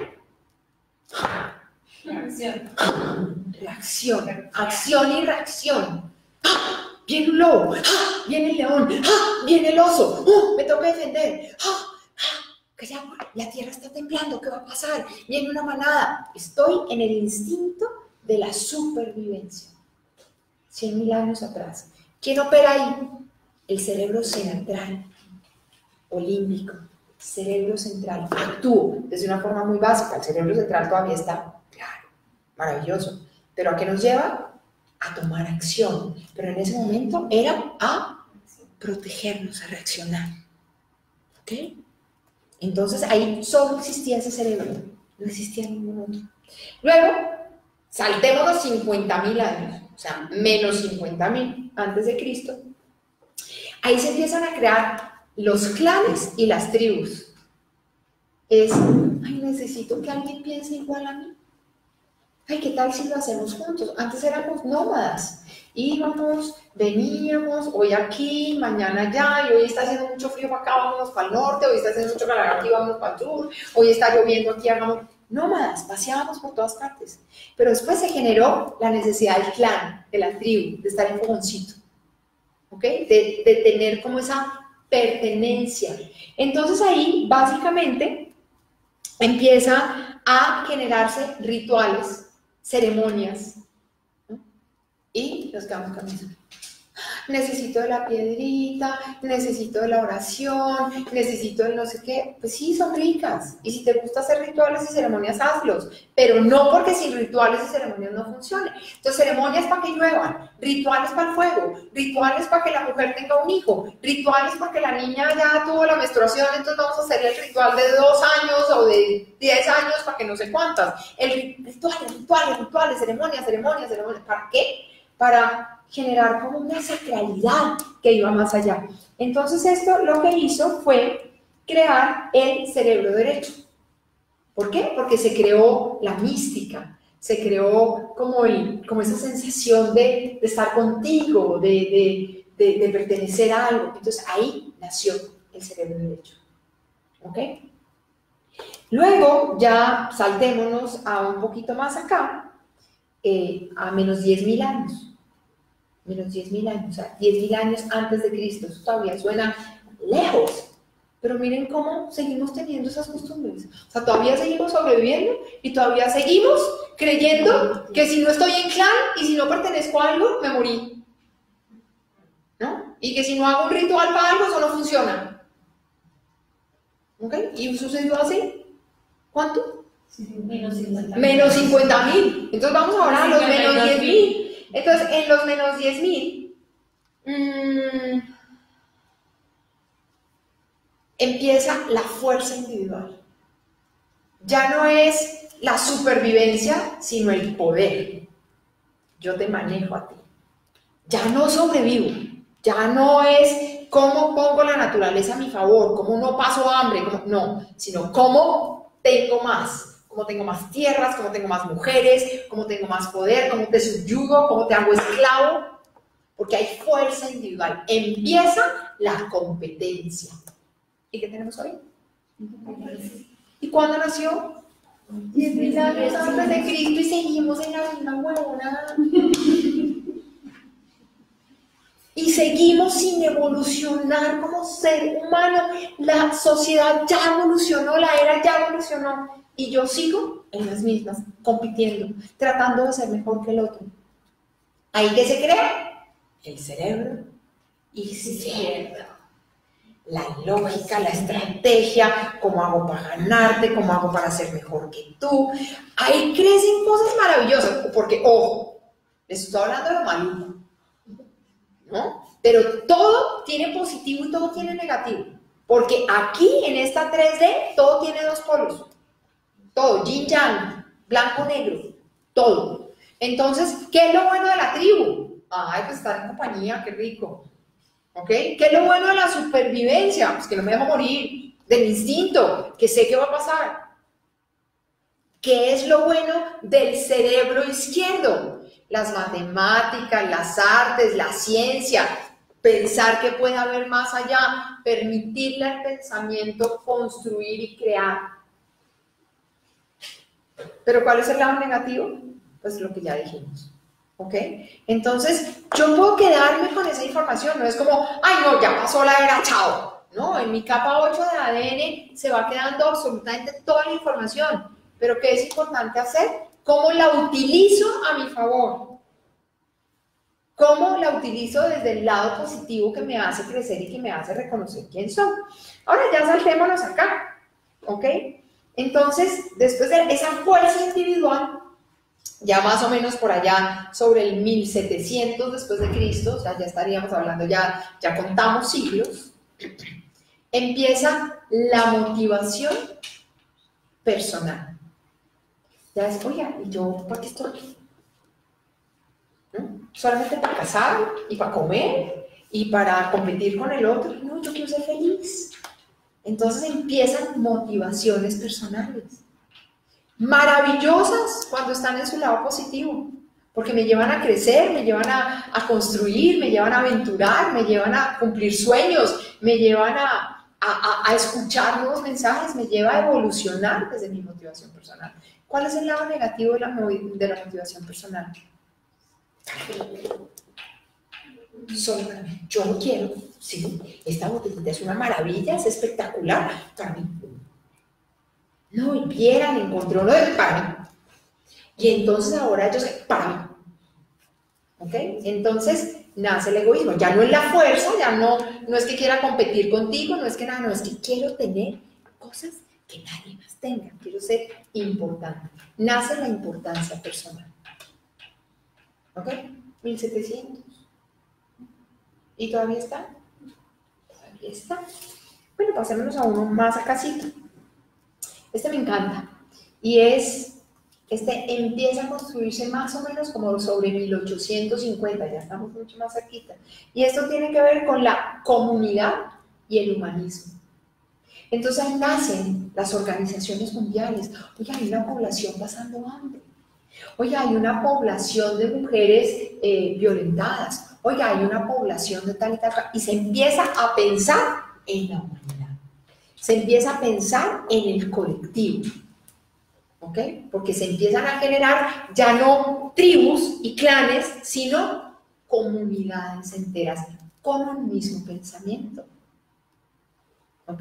Reacción. Reacción, acción y reacción. ¡Ah! Viene un lobo, ¡ah! Viene el león, ¡ah! Viene el oso, ¡oh! Me toca defender. ¡Ah! ¡Ah! Que ya, la tierra está temblando, ¿qué va a pasar? Viene una manada. Estoy en el instinto de la supervivencia. cien mil años atrás. ¿Quién opera ahí? El cerebro central, o límbico, cerebro central. Actúo desde una forma muy básica. El cerebro central todavía está, claro, maravilloso. ¿Pero a qué nos lleva? A tomar acción. Pero en ese momento era a protegernos, a reaccionar. ¿Ok? Entonces ahí solo existía ese cerebro, no existía ningún otro. Luego, saltemos los cincuenta mil años. o sea, menos cincuenta mil antes de Cristo, ahí se empiezan a crear los clanes y las tribus. Es, ay, necesito que alguien piense igual a mí. Ay, ¿qué tal si lo hacemos juntos? Antes éramos nómadas. Íbamos, veníamos, hoy aquí, mañana allá, y hoy está haciendo mucho frío para acá, vámonos para el norte, hoy está haciendo mucho calor aquí, vámonos para el sur, hoy está lloviendo aquí, hagamos... Nómadas, paseábamos por todas partes. Pero después se generó la necesidad del clan, de la tribu, de estar en fogoncito, ¿ok? De, de tener como esa pertenencia. Entonces ahí, básicamente, empieza a generarse rituales, ceremonias, ¿no? Y nos quedamos con eso. Necesito de la piedrita, necesito de la oración, necesito de no sé qué. Pues sí, son ricas. Y si te gusta hacer rituales y ceremonias, hazlos. Pero no porque sin rituales y ceremonias no funcione. Entonces, ceremonias para que lluevan, rituales para el fuego, rituales para que la mujer tenga un hijo, rituales porque la niña ya tuvo la menstruación, entonces vamos a hacer el ritual de dos años o de diez años para que no sé cuántas. El ritual, rituales, rituales, ceremonias, ceremonias, ceremonias. ¿Para qué? Para generar como una sacralidad que iba más allá. Entonces esto lo que hizo fue crear el cerebro derecho. ¿Por qué? Porque se creó la mística, se creó como, el, como esa sensación de, de estar contigo, de, de, de, de pertenecer a algo. Entonces ahí nació el cerebro derecho. ¿Ok? Luego ya saltémonos a un poquito más acá, eh, a menos diez mil años. Menos diez mil años, o sea, diez mil años antes de Cristo. Eso todavía suena lejos, pero miren cómo seguimos teniendo esas costumbres. O sea, todavía seguimos sobreviviendo y todavía seguimos creyendo que si no estoy en clan y si no pertenezco a algo, me morí, ¿no? Y que si no hago un ritual para algo, eso no funciona. ¿Ok? ¿Y sucedió así? ¿Cuánto? Menos cincuenta. Menos cincuenta mil. Entonces vamos ahora a los menos diez mil. Entonces, en los menos diez mil, mmm, empieza la fuerza individual. Ya no es la supervivencia, sino el poder. Yo te manejo a ti. Ya no sobrevivo. Ya no es cómo pongo la naturaleza a mi favor, cómo no paso hambre, cómo, no, sino cómo tengo más. Cómo tengo más tierras, cómo tengo más mujeres, cómo tengo más poder, cómo te subyugo, cómo te hago esclavo, porque hay fuerza individual. Empieza la competencia. ¿Y qué tenemos hoy? ¿Y cuándo nació? Diez mil años antes de Cristo y seguimos en la misma huevona. Y seguimos sin evolucionar como ser humano. La sociedad ya evolucionó, la era ya evolucionó. Y yo sigo en las mismas, compitiendo, tratando de ser mejor que el otro. ¿Ahí qué se crea? El cerebro izquierdo. La lógica, la estrategia, cómo hago para ganarte, cómo hago para ser mejor que tú. Ahí crecen cosas maravillosas, porque, ojo, les estoy hablando de lo maluco, ¿no? Pero todo tiene positivo y todo tiene negativo. Porque aquí, en esta tres D, todo tiene dos polos. Todo, yin yang, blanco negro, todo. Entonces, ¿qué es lo bueno de la tribu? Ay, pues estar en compañía, qué rico. ¿Ok? ¿Qué es lo bueno de la supervivencia? Pues que no me dejo morir, del instinto, que sé qué va a pasar. ¿Qué es lo bueno del cerebro izquierdo? Las matemáticas, las artes, la ciencia, pensar que puede haber más allá, permitirle al pensamiento construir y crear. ¿Pero cuál es el lado negativo? Pues lo que ya dijimos, ¿ok? Entonces, yo puedo quedarme con esa información, no es como, ay no, ya pasó la era, chao. No, en mi capa ocho de A D N se va quedando absolutamente toda la información. ¿Pero qué es importante hacer? ¿Cómo la utilizo a mi favor? ¿Cómo la utilizo desde el lado positivo que me hace crecer y que me hace reconocer quién soy? Ahora ya saltémonos acá, ¿ok? Entonces, después de esa fuerza individual, ya más o menos por allá sobre el mil setecientos después de Cristo, o sea, ya estaríamos hablando, ya, ya contamos siglos, empieza la motivación personal. Ya es, oye, ¿y yo para qué estoy? ¿No? solamente para casar y para comer y para competir con el otro. No, yo quiero ser feliz. Entonces empiezan motivaciones personales, maravillosas cuando están en su lado positivo, porque me llevan a crecer, me llevan a, a construir, me llevan a aventurar, me llevan a cumplir sueños, me llevan a, a, a escuchar nuevos mensajes, me lleva a evolucionar desde mi motivación personal. ¿Cuál es el lado negativo de la, de la motivación personal? Solo para mí. Yo lo quiero, sí, esta botellita es una maravilla, es espectacular para mí. No, y vieran, encontró uno de para mí. Y entonces ahora yo sé, para mí. ¿Ok? Entonces nace el egoísmo. Ya no es la fuerza, ya no, no es que quiera competir contigo, no es que nada, no, es que quiero tener cosas que nadie más tenga. Quiero ser importante. Nace la importancia personal. ¿Ok? mil setecientos. ¿Y todavía está? Todavía está. Bueno, pasémonos a uno más a casito. Este me encanta. Y es, este empieza a construirse más o menos como sobre mil ochocientos cincuenta, ya estamos mucho más cerquita. Y esto tiene que ver con la comunidad y el humanismo. Entonces ahí nacen las organizaciones mundiales. Oye, hay una población pasando hambre. Oye, hay una población de mujeres eh, violentadas. Oye, hay una población de tal y tal. Y se empieza a pensar en la humanidad. Se empieza a pensar en el colectivo. ¿Ok? Porque se empiezan a generar ya no tribus y clanes, sino comunidades enteras con un mismo pensamiento. ¿Ok?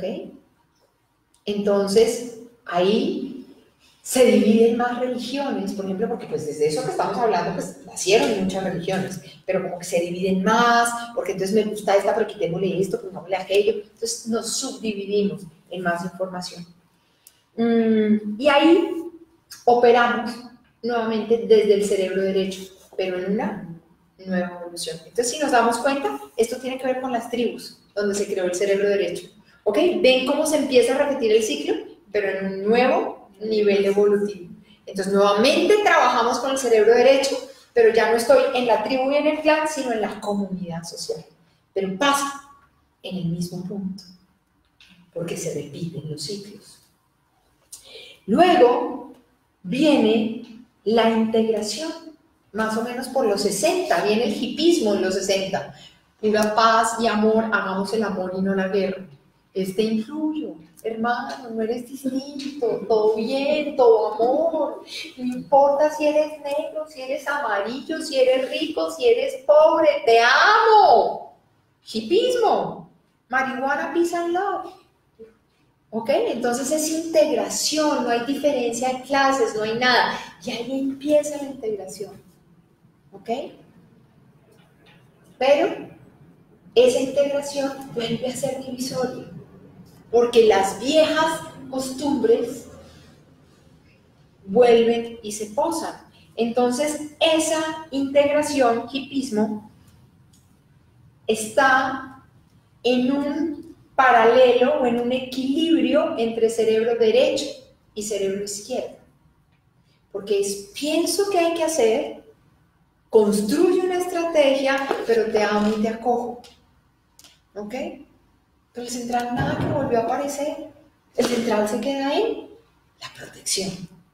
Entonces, ahí se dividen más religiones, por ejemplo, porque pues desde eso que estamos hablando, pues nacieron muchas religiones, pero como que se dividen más, porque entonces me gusta esta, pero quitémosle esto, pongámosle aquello, entonces nos subdividimos en más información. Mm, y ahí operamos nuevamente desde el cerebro derecho, pero en una nueva evolución. Entonces, si nos damos cuenta, esto tiene que ver con las tribus, donde se creó el cerebro derecho. ¿Ok? ¿Ven cómo se empieza a repetir el ciclo? Pero en un nuevo nivel evolutivo. Entonces, nuevamente trabajamos con el cerebro derecho, pero ya no estoy en la tribu y en el clan, sino en la comunidad social. Pero pasa en el mismo punto, porque se repiten los ciclos. Luego viene la integración, más o menos por los sesenta, viene el hipismo en los sesenta. Pura paz y amor, hagamos el amor y no la guerra. Este influyo, hermano, no eres distinto, todo bien, todo amor, no importa si eres negro, si eres amarillo, si eres rico, si eres pobre, te amo. Hipismo, marihuana, peace and love. ¿Ok? Entonces es integración, no hay diferencia de clases, no hay nada. Y ahí empieza la integración. ¿Ok? Pero esa integración vuelve a ser divisoria. Porque las viejas costumbres vuelven y se posan. Entonces, esa integración, hipismo, está en un paralelo o en un equilibrio entre cerebro derecho y cerebro izquierdo. Porque es, pienso que hay que hacer, construye una estrategia, pero te amo y te acojo. ¿Ok? Pero el central nada que volvió a aparecer. El central se queda ahí, la protección.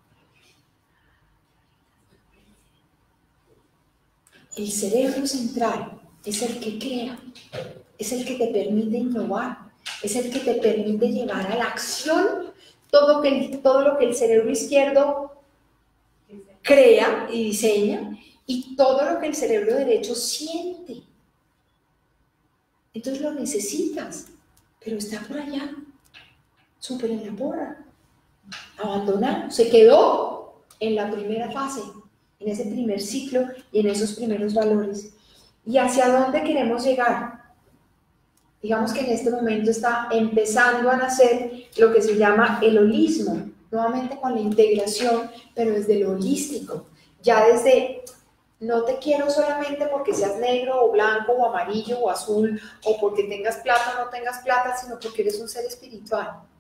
El cerebro central es el que crea, es el que te permite innovar, es el que te permite llevar a la acción todo, que el, todo lo que el cerebro izquierdo crea y diseña y todo lo que el cerebro derecho siente. Entonces lo necesitas, pero está por allá, súper en la porra, abandonado, se quedó en la primera fase, en ese primer ciclo y en esos primeros valores. ¿Y hacia dónde queremos llegar? Digamos que en este momento está empezando a nacer lo que se llama el holismo, nuevamente con la integración, pero desde lo holístico, ya desde no te quiero solamente porque seas negro o blanco o amarillo o azul o porque tengas plata o no tengas plata, sino porque eres un ser espiritual.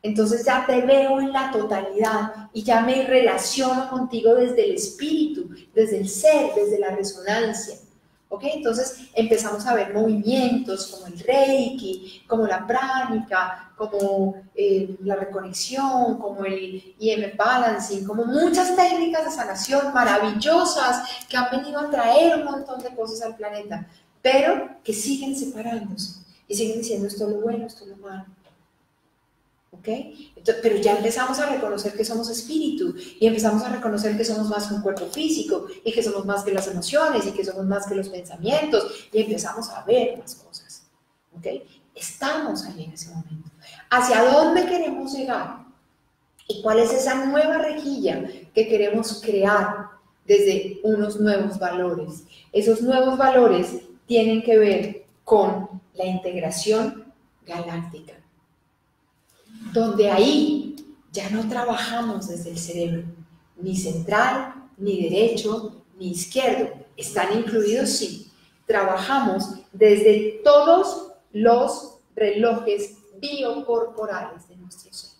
Entonces ya te veo en la totalidad y ya me relaciono contigo desde el espíritu, desde el ser, desde la resonancia. ¿Ok? Entonces empezamos a ver movimientos como el Reiki, como la pránica, como eh, la reconexión, como el I M Balancing, como muchas técnicas de sanación maravillosas que han venido a traer un montón de cosas al planeta, pero que siguen separándose y siguen diciendo esto es lo bueno, esto es lo malo. ¿Ok? Entonces, pero ya empezamos a reconocer que somos espíritu y empezamos a reconocer que somos más que un cuerpo físico y que somos más que las emociones y que somos más que los pensamientos y empezamos a ver más cosas. ¿Ok? Estamos ahí en ese momento. ¿Hacia dónde queremos llegar? ¿Y cuál es esa nueva rejilla que queremos crear desde unos nuevos valores? Esos nuevos valores tienen que ver con la integración galáctica, donde ahí ya no trabajamos desde el cerebro, ni central, ni derecho, ni izquierdo. Están incluidos, sí. Trabajamos desde todos los relojes biocorporales de nuestro ser.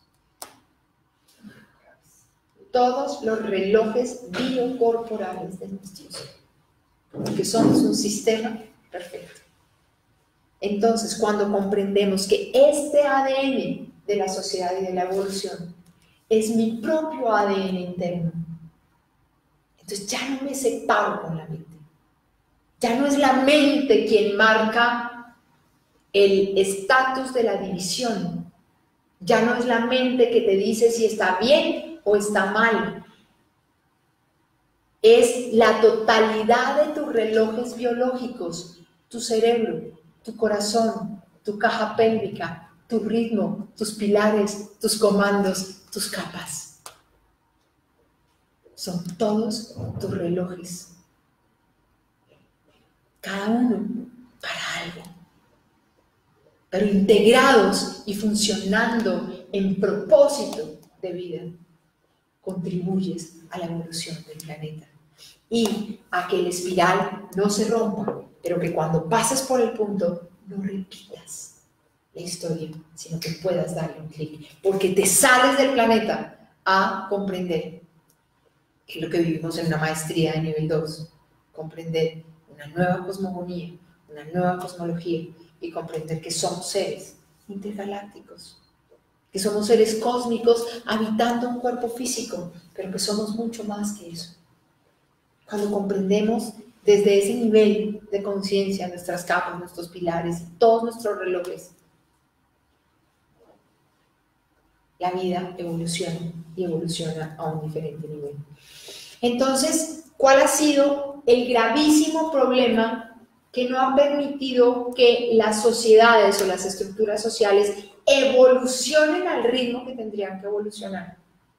Todos los relojes biocorporales de nuestro ser. Porque somos un sistema perfecto. Entonces, cuando comprendemos que este A D N de la sociedad y de la evolución es mi propio A D N interno, entonces ya no me separo con la mente. Ya no es la mente quien marca el estatus de la división. Ya no es la mente que te dice si está bien o está mal. Es la totalidad de tus relojes biológicos, tu cerebro, tu corazón, tu caja pélvica, tu ritmo, tus pilares, tus comandos, tus capas. Son todos tus relojes. Cada uno para algo. Pero integrados y funcionando en propósito de vida, contribuyes a la evolución del planeta y a que el espiral no se rompa, pero que cuando pases por el punto no repitas la historia, sino que puedas darle un clic, porque te sales del planeta a comprender, que es lo que vivimos en una maestría de nivel dos, comprender una nueva cosmogonía, una nueva cosmología y comprender que somos seres intergalácticos, que somos seres cósmicos habitando un cuerpo físico, pero que somos mucho más que eso. Cuando comprendemos desde ese nivel de conciencia nuestras capas, nuestros pilares y todos nuestros relojes, la vida evoluciona y evoluciona a un diferente nivel. Entonces, ¿cuál ha sido el gravísimo problema que no ha permitido que las sociedades o las estructuras sociales evolucionen al ritmo que tendrían que evolucionar?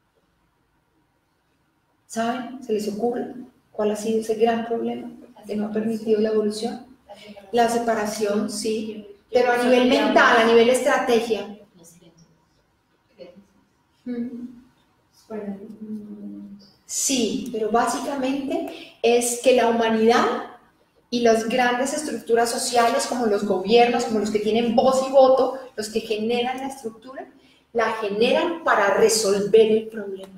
¿Saben? ¿Se les ocurre cuál ha sido ese gran problema que no ha permitido la evolución? La separación, sí, pero a nivel mental, a nivel estrategia. Sí, pero básicamente es que la humanidad y las grandes estructuras sociales como los gobiernos, como los que tienen voz y voto, los que generan la estructura, la generan para resolver el problema.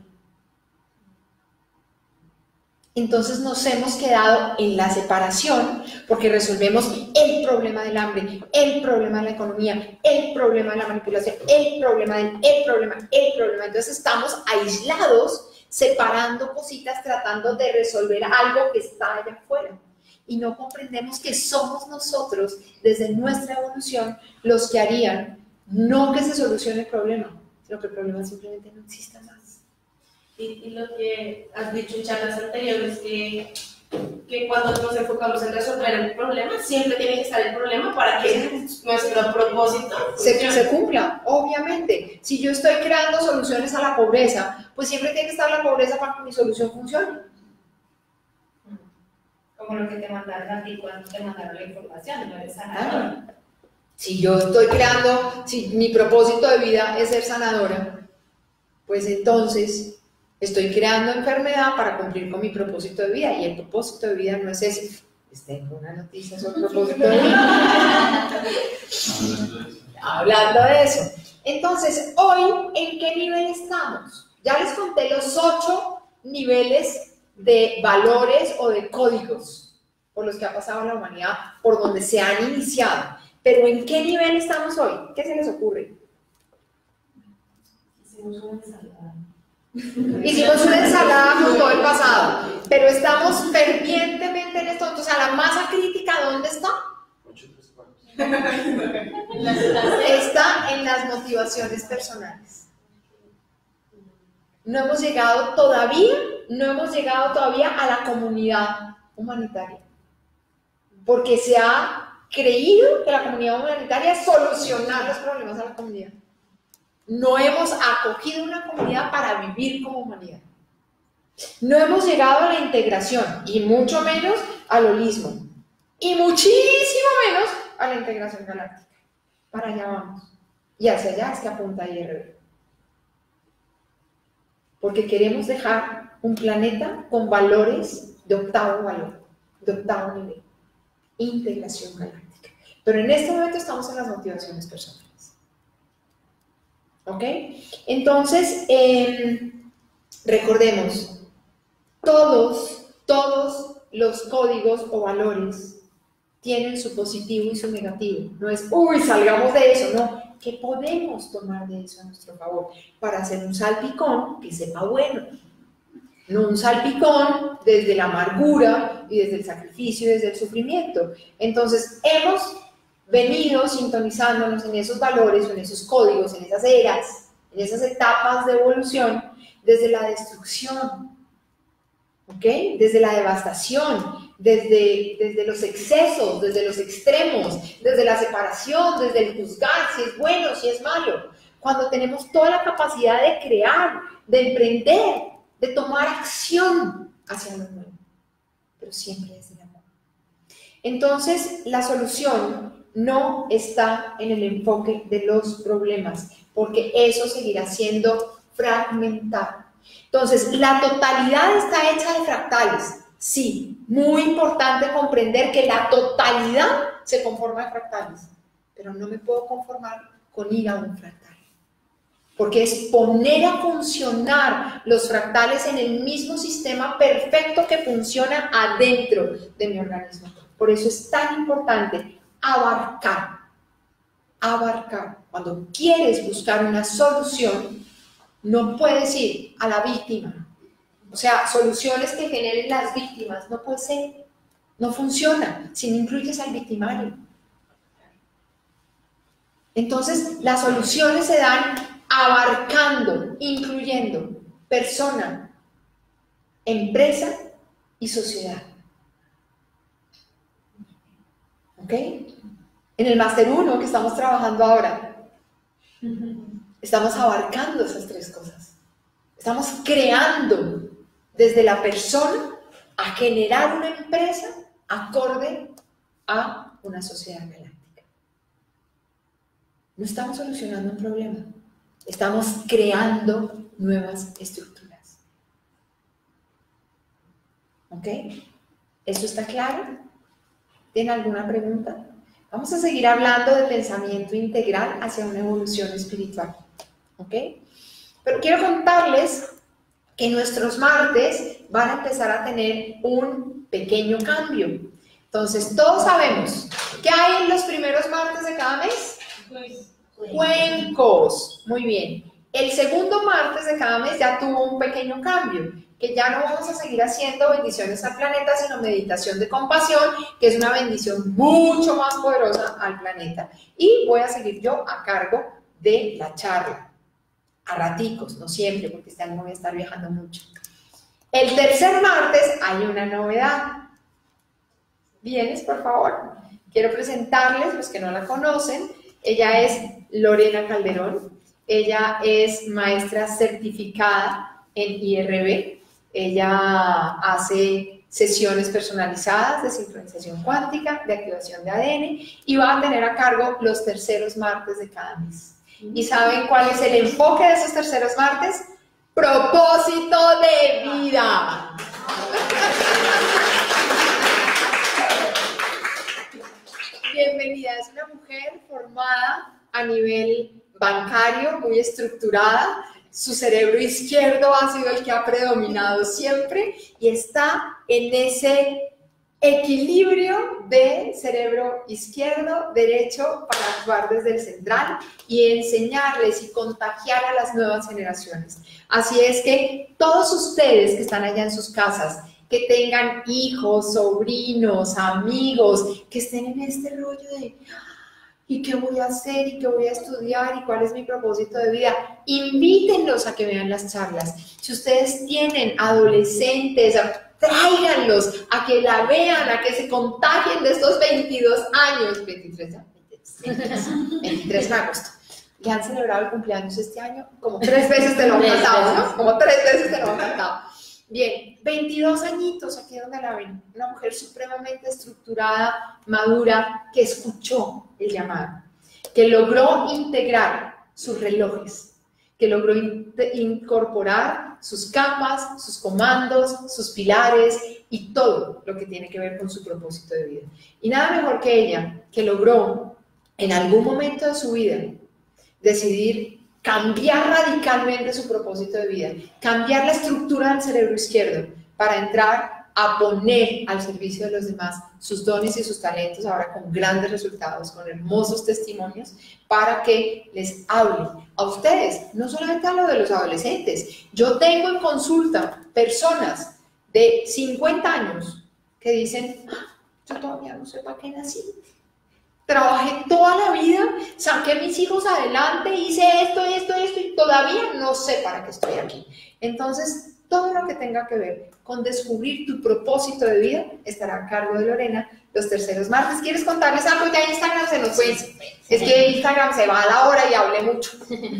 Entonces nos hemos quedado en la separación porque resolvemos el problema del hambre, el problema de la economía, el problema de la manipulación, el problema del el problema, el problema. Entonces estamos aislados, separando cositas, tratando de resolver algo que está allá afuera. Y no comprendemos que somos nosotros, desde nuestra evolución, los que harían no que se solucione el problema, sino que el problema simplemente no exista más. Y, y lo que has dicho en charlas anteriores, que, que cuando nos enfocamos en resolver el problema, siempre tiene que estar el problema para que nuestro propósito se, se cumpla, obviamente. Si yo estoy creando soluciones a la pobreza, pues siempre tiene que estar la pobreza para que mi solución funcione. Como lo que te mandaron a ti cuando te mandaron la información, no eres sanadora. Ah, si yo estoy creando, si mi propósito de vida es ser sanadora, pues entonces estoy creando enfermedad para cumplir con mi propósito de vida, y el propósito de vida no es ese. Les tengo una noticia sobre el propósito de vida. Hablando de eso, Entonces, hoy, ¿en qué nivel estamos? Ya les conté los ocho niveles de valores o de códigos por los que ha pasado la humanidad, por donde se han iniciado. Pero ¿en qué nivel estamos hoy? ¿Qué se les ocurre? Hicimos una ensalada. Hicimos una ensalada con todo el pasado, pero estamos fervientemente en esto. Entonces, a la masa crítica, ¿dónde está? Está en las motivaciones personales. No hemos llegado todavía, no hemos llegado todavía a la comunidad humanitaria, porque se ha creído que la comunidad humanitaria es solucionar los problemas a la comunidad. No hemos acogido una comunidad para vivir como humanidad. No hemos llegado a la integración, y mucho menos al holismo, y muchísimo menos a la integración galáctica. Para allá vamos. Y hacia allá es que apunta I R B. Porque queremos dejar un planeta con valores de octavo valor, de octavo nivel. Integración galáctica. Pero en este momento estamos en las motivaciones personales. ¿Ok? Entonces, eh, recordemos, todos, todos los códigos o valores tienen su positivo y su negativo. No es, uy, salgamos de eso, no. ¿Qué podemos tomar de eso a nuestro favor? Para hacer un salpicón que sepa bueno. No un salpicón desde la amargura y desde el sacrificio y desde el sufrimiento. Entonces, hemos venido sintonizándonos en esos valores, en esos códigos, en esas eras, en esas etapas de evolución, desde la destrucción, ¿ok? Desde la devastación, desde, desde los excesos, desde los extremos, desde la separación, desde el juzgar si es bueno, si es malo. Cuando tenemos toda la capacidad de crear, de emprender, de tomar acción hacia lo nuevo, pero siempre desde el amor. Entonces, la solución no está en el enfoque de los problemas, porque eso seguirá siendo fragmentado. Entonces, la totalidad está hecha de fractales. Sí, muy importante comprender que la totalidad se conforma de fractales, pero no me puedo conformar con ir a un fractal, porque es poner a funcionar los fractales en el mismo sistema perfecto que funciona adentro de mi organismo. Por eso es tan importante abarcar, abarcar. Cuando quieres buscar una solución, no puedes ir a la víctima. O sea, soluciones que generen las víctimas, no puede ser, no funciona si no incluyes al victimario. Entonces, las soluciones se dan abarcando, incluyendo persona, empresa y sociedad. ¿Ok? En el Máster uno que estamos trabajando ahora, estamos abarcando esas tres cosas. Estamos creando desde la persona a generar una empresa acorde a una sociedad galáctica. No estamos solucionando un problema, estamos creando nuevas estructuras. ¿Ok? ¿Eso está claro? ¿Tienen alguna pregunta? Vamos a seguir hablando de pensamiento integral hacia una evolución espiritual. ¿Ok? Pero quiero contarles que nuestros martes van a empezar a tener un pequeño cambio. Entonces, todos sabemos ¿qué hay en los primeros martes de cada mes? Cuencos. Muy bien. El segundo martes de cada mes ya tuvo un pequeño cambio, que ya no vamos a seguir haciendo bendiciones al planeta, sino meditación de compasión, que es una bendición mucho más poderosa al planeta. Y voy a seguir yo a cargo de la charla. A raticos, no siempre, porque este año voy a estar viajando mucho. El tercer martes hay una novedad. ¿Vienes, por favor? Quiero presentarles, los que no la conocen. Ella es Lorena Calderón. Ella es maestra certificada en I R B. Ella hace sesiones personalizadas de sincronización cuántica, de activación de A D N, y va a tener a cargo los terceros martes de cada mes. ¿Y saben cuál es el enfoque de esos terceros martes? Propósito de vida. Bienvenida, es una mujer formada a nivel bancario, muy estructurada. Su cerebro izquierdo ha sido el que ha predominado siempre y está en ese equilibrio de cerebro izquierdo, derecho para actuar desde el central y enseñarles y contagiar a las nuevas generaciones. Así es que todos ustedes que están allá en sus casas, que tengan hijos, sobrinos, amigos, que estén en este rollo de ¿y qué voy a hacer? ¿Y qué voy a estudiar? ¿Y cuál es mi propósito de vida? Invítenlos a que vean las charlas. Si ustedes tienen adolescentes, tráiganlos a que la vean, a que se contagien de estos veintidós años. veintitrés, ¿ya? veintitrés, veintitrés de agosto. ¿Le han celebrado el cumpleaños este año? Como tres veces te lo han cantado, ¿no? Como tres veces te lo han cantado. Bien, veintidós añitos, aquí donde la ven, una mujer supremamente estructurada, madura, que escuchó el llamado, que logró integrar sus relojes, que logró in incorporar sus capas, sus comandos, sus pilares y todo lo que tiene que ver con su propósito de vida. Y nada mejor que ella, que logró en algún momento de su vida decidir cambiar radicalmente su propósito de vida, cambiar la estructura del cerebro izquierdo para entrar a poner al servicio de los demás sus dones y sus talentos, ahora con grandes resultados, con hermosos testimonios, para que les hable a ustedes, no solamente a lo de los adolescentes. Yo tengo en consulta personas de cincuenta años que dicen, ah, yo todavía no sé para qué nací. Trabajé toda la vida, saqué a mis hijos adelante, hice esto, esto, esto y todavía no sé para qué estoy aquí. Entonces, todo lo que tenga que ver con descubrir tu propósito de vida estará a cargo de Lorena los terceros martes. ¿Quieres contarles algo? Ya Instagram se nos fue. Es que Instagram se va a la hora y hablé mucho.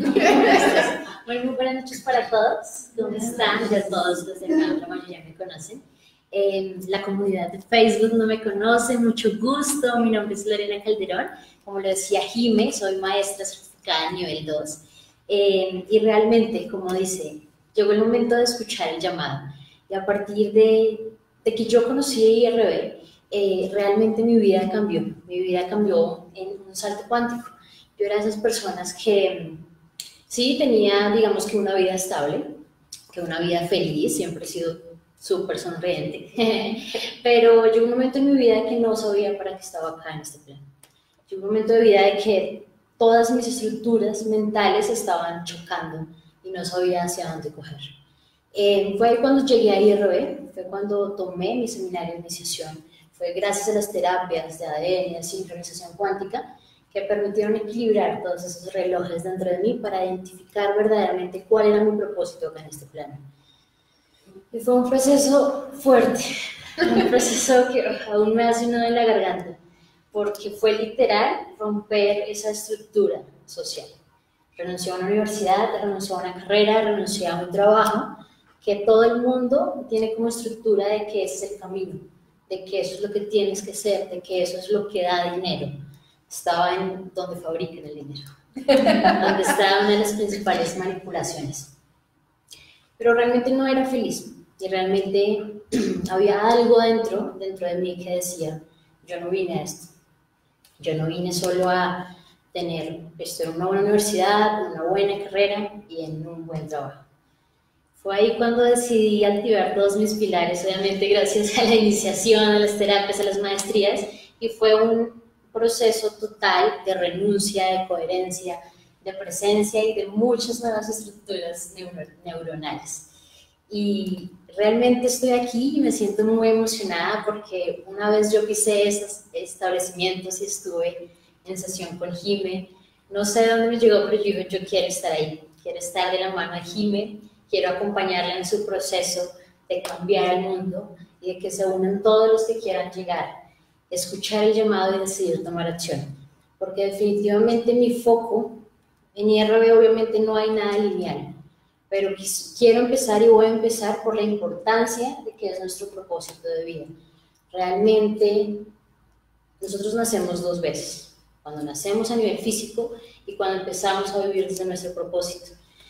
Muy, muy buenas noches para todos. ¿Cómo están? Ya todos los de la mayoría me conocen. Eh, la comunidad de Facebook no me conoce, mucho gusto, mi nombre es Lorena Calderón, como lo decía Jime, soy maestra certificada nivel dos, eh, y realmente, como dice, llegó el momento de escuchar el llamado, y a partir de, de que yo conocí I R B, eh, realmente mi vida cambió, mi vida cambió en un salto cuántico. Yo era de esas personas que sí tenía, digamos que una vida estable, que una vida feliz, siempre he sido súper sonriente, pero llegó un momento en mi vida que no sabía para qué estaba acá en este plano. Llegó un momento de vida de que todas mis estructuras mentales estaban chocando y no sabía hacia dónde coger. Eh, fue ahí cuando llegué a I R B, fue cuando tomé mi seminario de iniciación, fue gracias a las terapias de A D N, de sincronización cuántica, que permitieron equilibrar todos esos relojes dentro de mí para identificar verdaderamente cuál era mi propósito acá en este plano. Y fue un proceso fuerte, un proceso que aún me hace un nudo en la garganta, porque fue literal romper esa estructura social. Renuncié a una universidad, renuncié a una carrera, renuncié a un trabajo, que todo el mundo tiene como estructura de que ese es el camino, de que eso es lo que tienes que ser, de que eso es lo que da dinero. Estaba en donde fabrican el dinero, donde está una de las principales manipulaciones. Pero realmente no era feliz. Y realmente había algo dentro, dentro de mí que decía, yo no vine a esto, yo no vine solo a tener esto en una buena universidad, una buena carrera y en un buen trabajo. Fue ahí cuando decidí activar todos mis pilares, obviamente gracias a la iniciación, a las terapias, a las maestrías, y fue un proceso total de renuncia, de coherencia, de presencia y de muchas nuevas estructuras neuro neuronales. Y realmente estoy aquí y me siento muy emocionada porque una vez yo pisé esos establecimientos y estuve en sesión con Jime, no sé de dónde me llegó, pero yo dije, yo quiero estar ahí, quiero estar de la mano de Jime, quiero acompañarla en su proceso de cambiar el mundo y de que se unan todos los que quieran llegar, escuchar el llamado y decidir tomar acción. Porque definitivamente mi foco en I R B obviamente no hay nada lineal, pero quiero empezar y voy a empezar por la importancia de que es nuestro propósito de vida. Realmente nosotros nacemos dos veces, cuando nacemos a nivel físico y cuando empezamos a vivir desde nuestro propósito.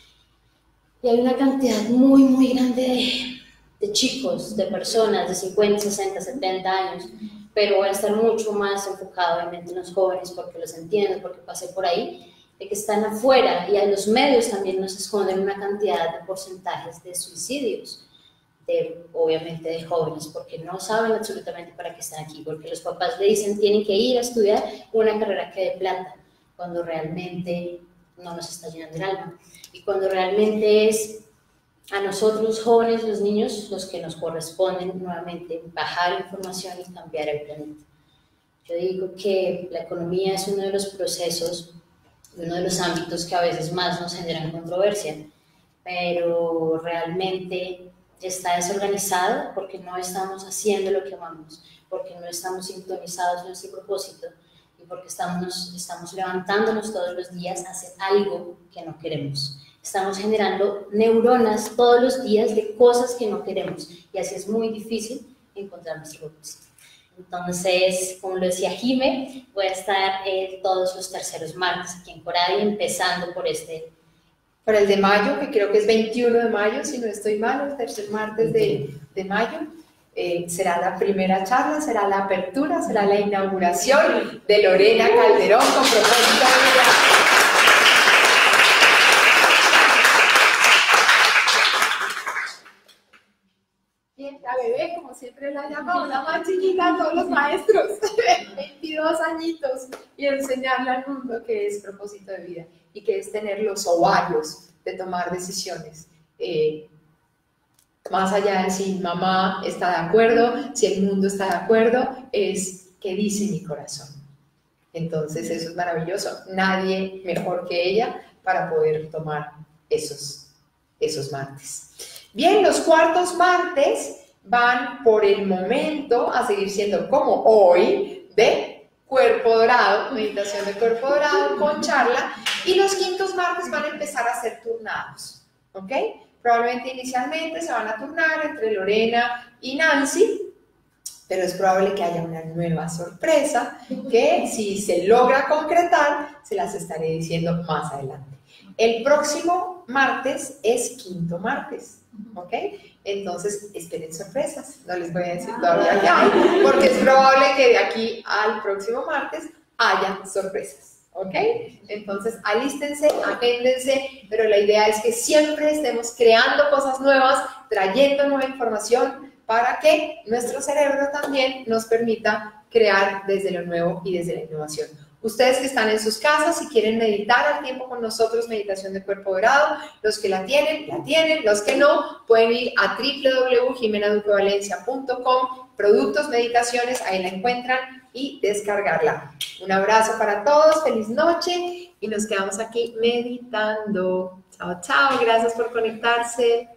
Y hay una cantidad muy, muy grande de, de chicos, de personas de cincuenta, sesenta, setenta años, pero voy a estar mucho más enfocado obviamente en los jóvenes porque los entiendo, porque pasé por ahí de que están afuera y a los medios también nos esconden una cantidad de porcentajes de suicidios, de, obviamente de jóvenes, porque no saben absolutamente para qué están aquí, porque los papás le dicen tienen que ir a estudiar una carrera que dé plata, cuando realmente no nos está llenando el alma, y cuando realmente es a nosotros jóvenes, los niños, los que nos corresponden nuevamente bajar información y cambiar el planeta. Yo digo que la economía es uno de los procesos, uno de los ámbitos que a veces más nos generan controversia, pero realmente está desorganizado porque no estamos haciendo lo que amamos, porque no estamos sintonizados en nuestro propósito y porque estamos, estamos levantándonos todos los días a hacer algo que no queremos. Estamos generando neuronas todos los días de cosas que no queremos y así es muy difícil encontrar nuestro propósito. Entonces, como lo decía Jime, voy a estar eh, todos los terceros martes aquí en Coradi, empezando por este. Por el de mayo, que creo que es veintiuno de mayo, si no estoy mal, el tercer martes de, de mayo. Eh, será la primera charla, será la apertura, será la inauguración de Lorena Calderón con propósito de vida. Bien, la bebé, como siempre la llamamos, la más chiquita de todos los maestros, veintidós añitos, y enseñarle al mundo que es propósito de vida y que es tener los ovarios de tomar decisiones. Eh, más allá de si mamá está de acuerdo, si el mundo está de acuerdo, es qué dice mi corazón. Entonces eso es maravilloso. Nadie mejor que ella para poder tomar esos, esos martes. Bien, los cuartos martes van por el momento a seguir siendo como hoy de cuerpo dorado, meditación de cuerpo dorado con charla, y los quintos martes van a empezar a ser turnados, ¿ok? Probablemente inicialmente se van a turnar entre Lorena y Nancy, pero es probable que haya una nueva sorpresa que si se logra concretar, se las estaré diciendo más adelante. El próximo martes es quinto martes, ¿ok? Entonces, esperen sorpresas. No les voy a decir todavía qué hay, porque es probable que de aquí al próximo martes haya sorpresas, ¿ok? Entonces, alístense, agéndense, pero la idea es que siempre estemos creando cosas nuevas, trayendo nueva información para que nuestro cerebro también nos permita crear desde lo nuevo y desde la innovación. Ustedes que están en sus casas, si quieren meditar al tiempo con nosotros, meditación de cuerpo dorado, los que la tienen, la tienen, los que no, pueden ir a doble u doble u doble u punto jimena duque valencia punto com, productos, meditaciones, ahí la encuentran y descargarla. Un abrazo para todos, feliz noche y nos quedamos aquí meditando. Chao, chao, gracias por conectarse.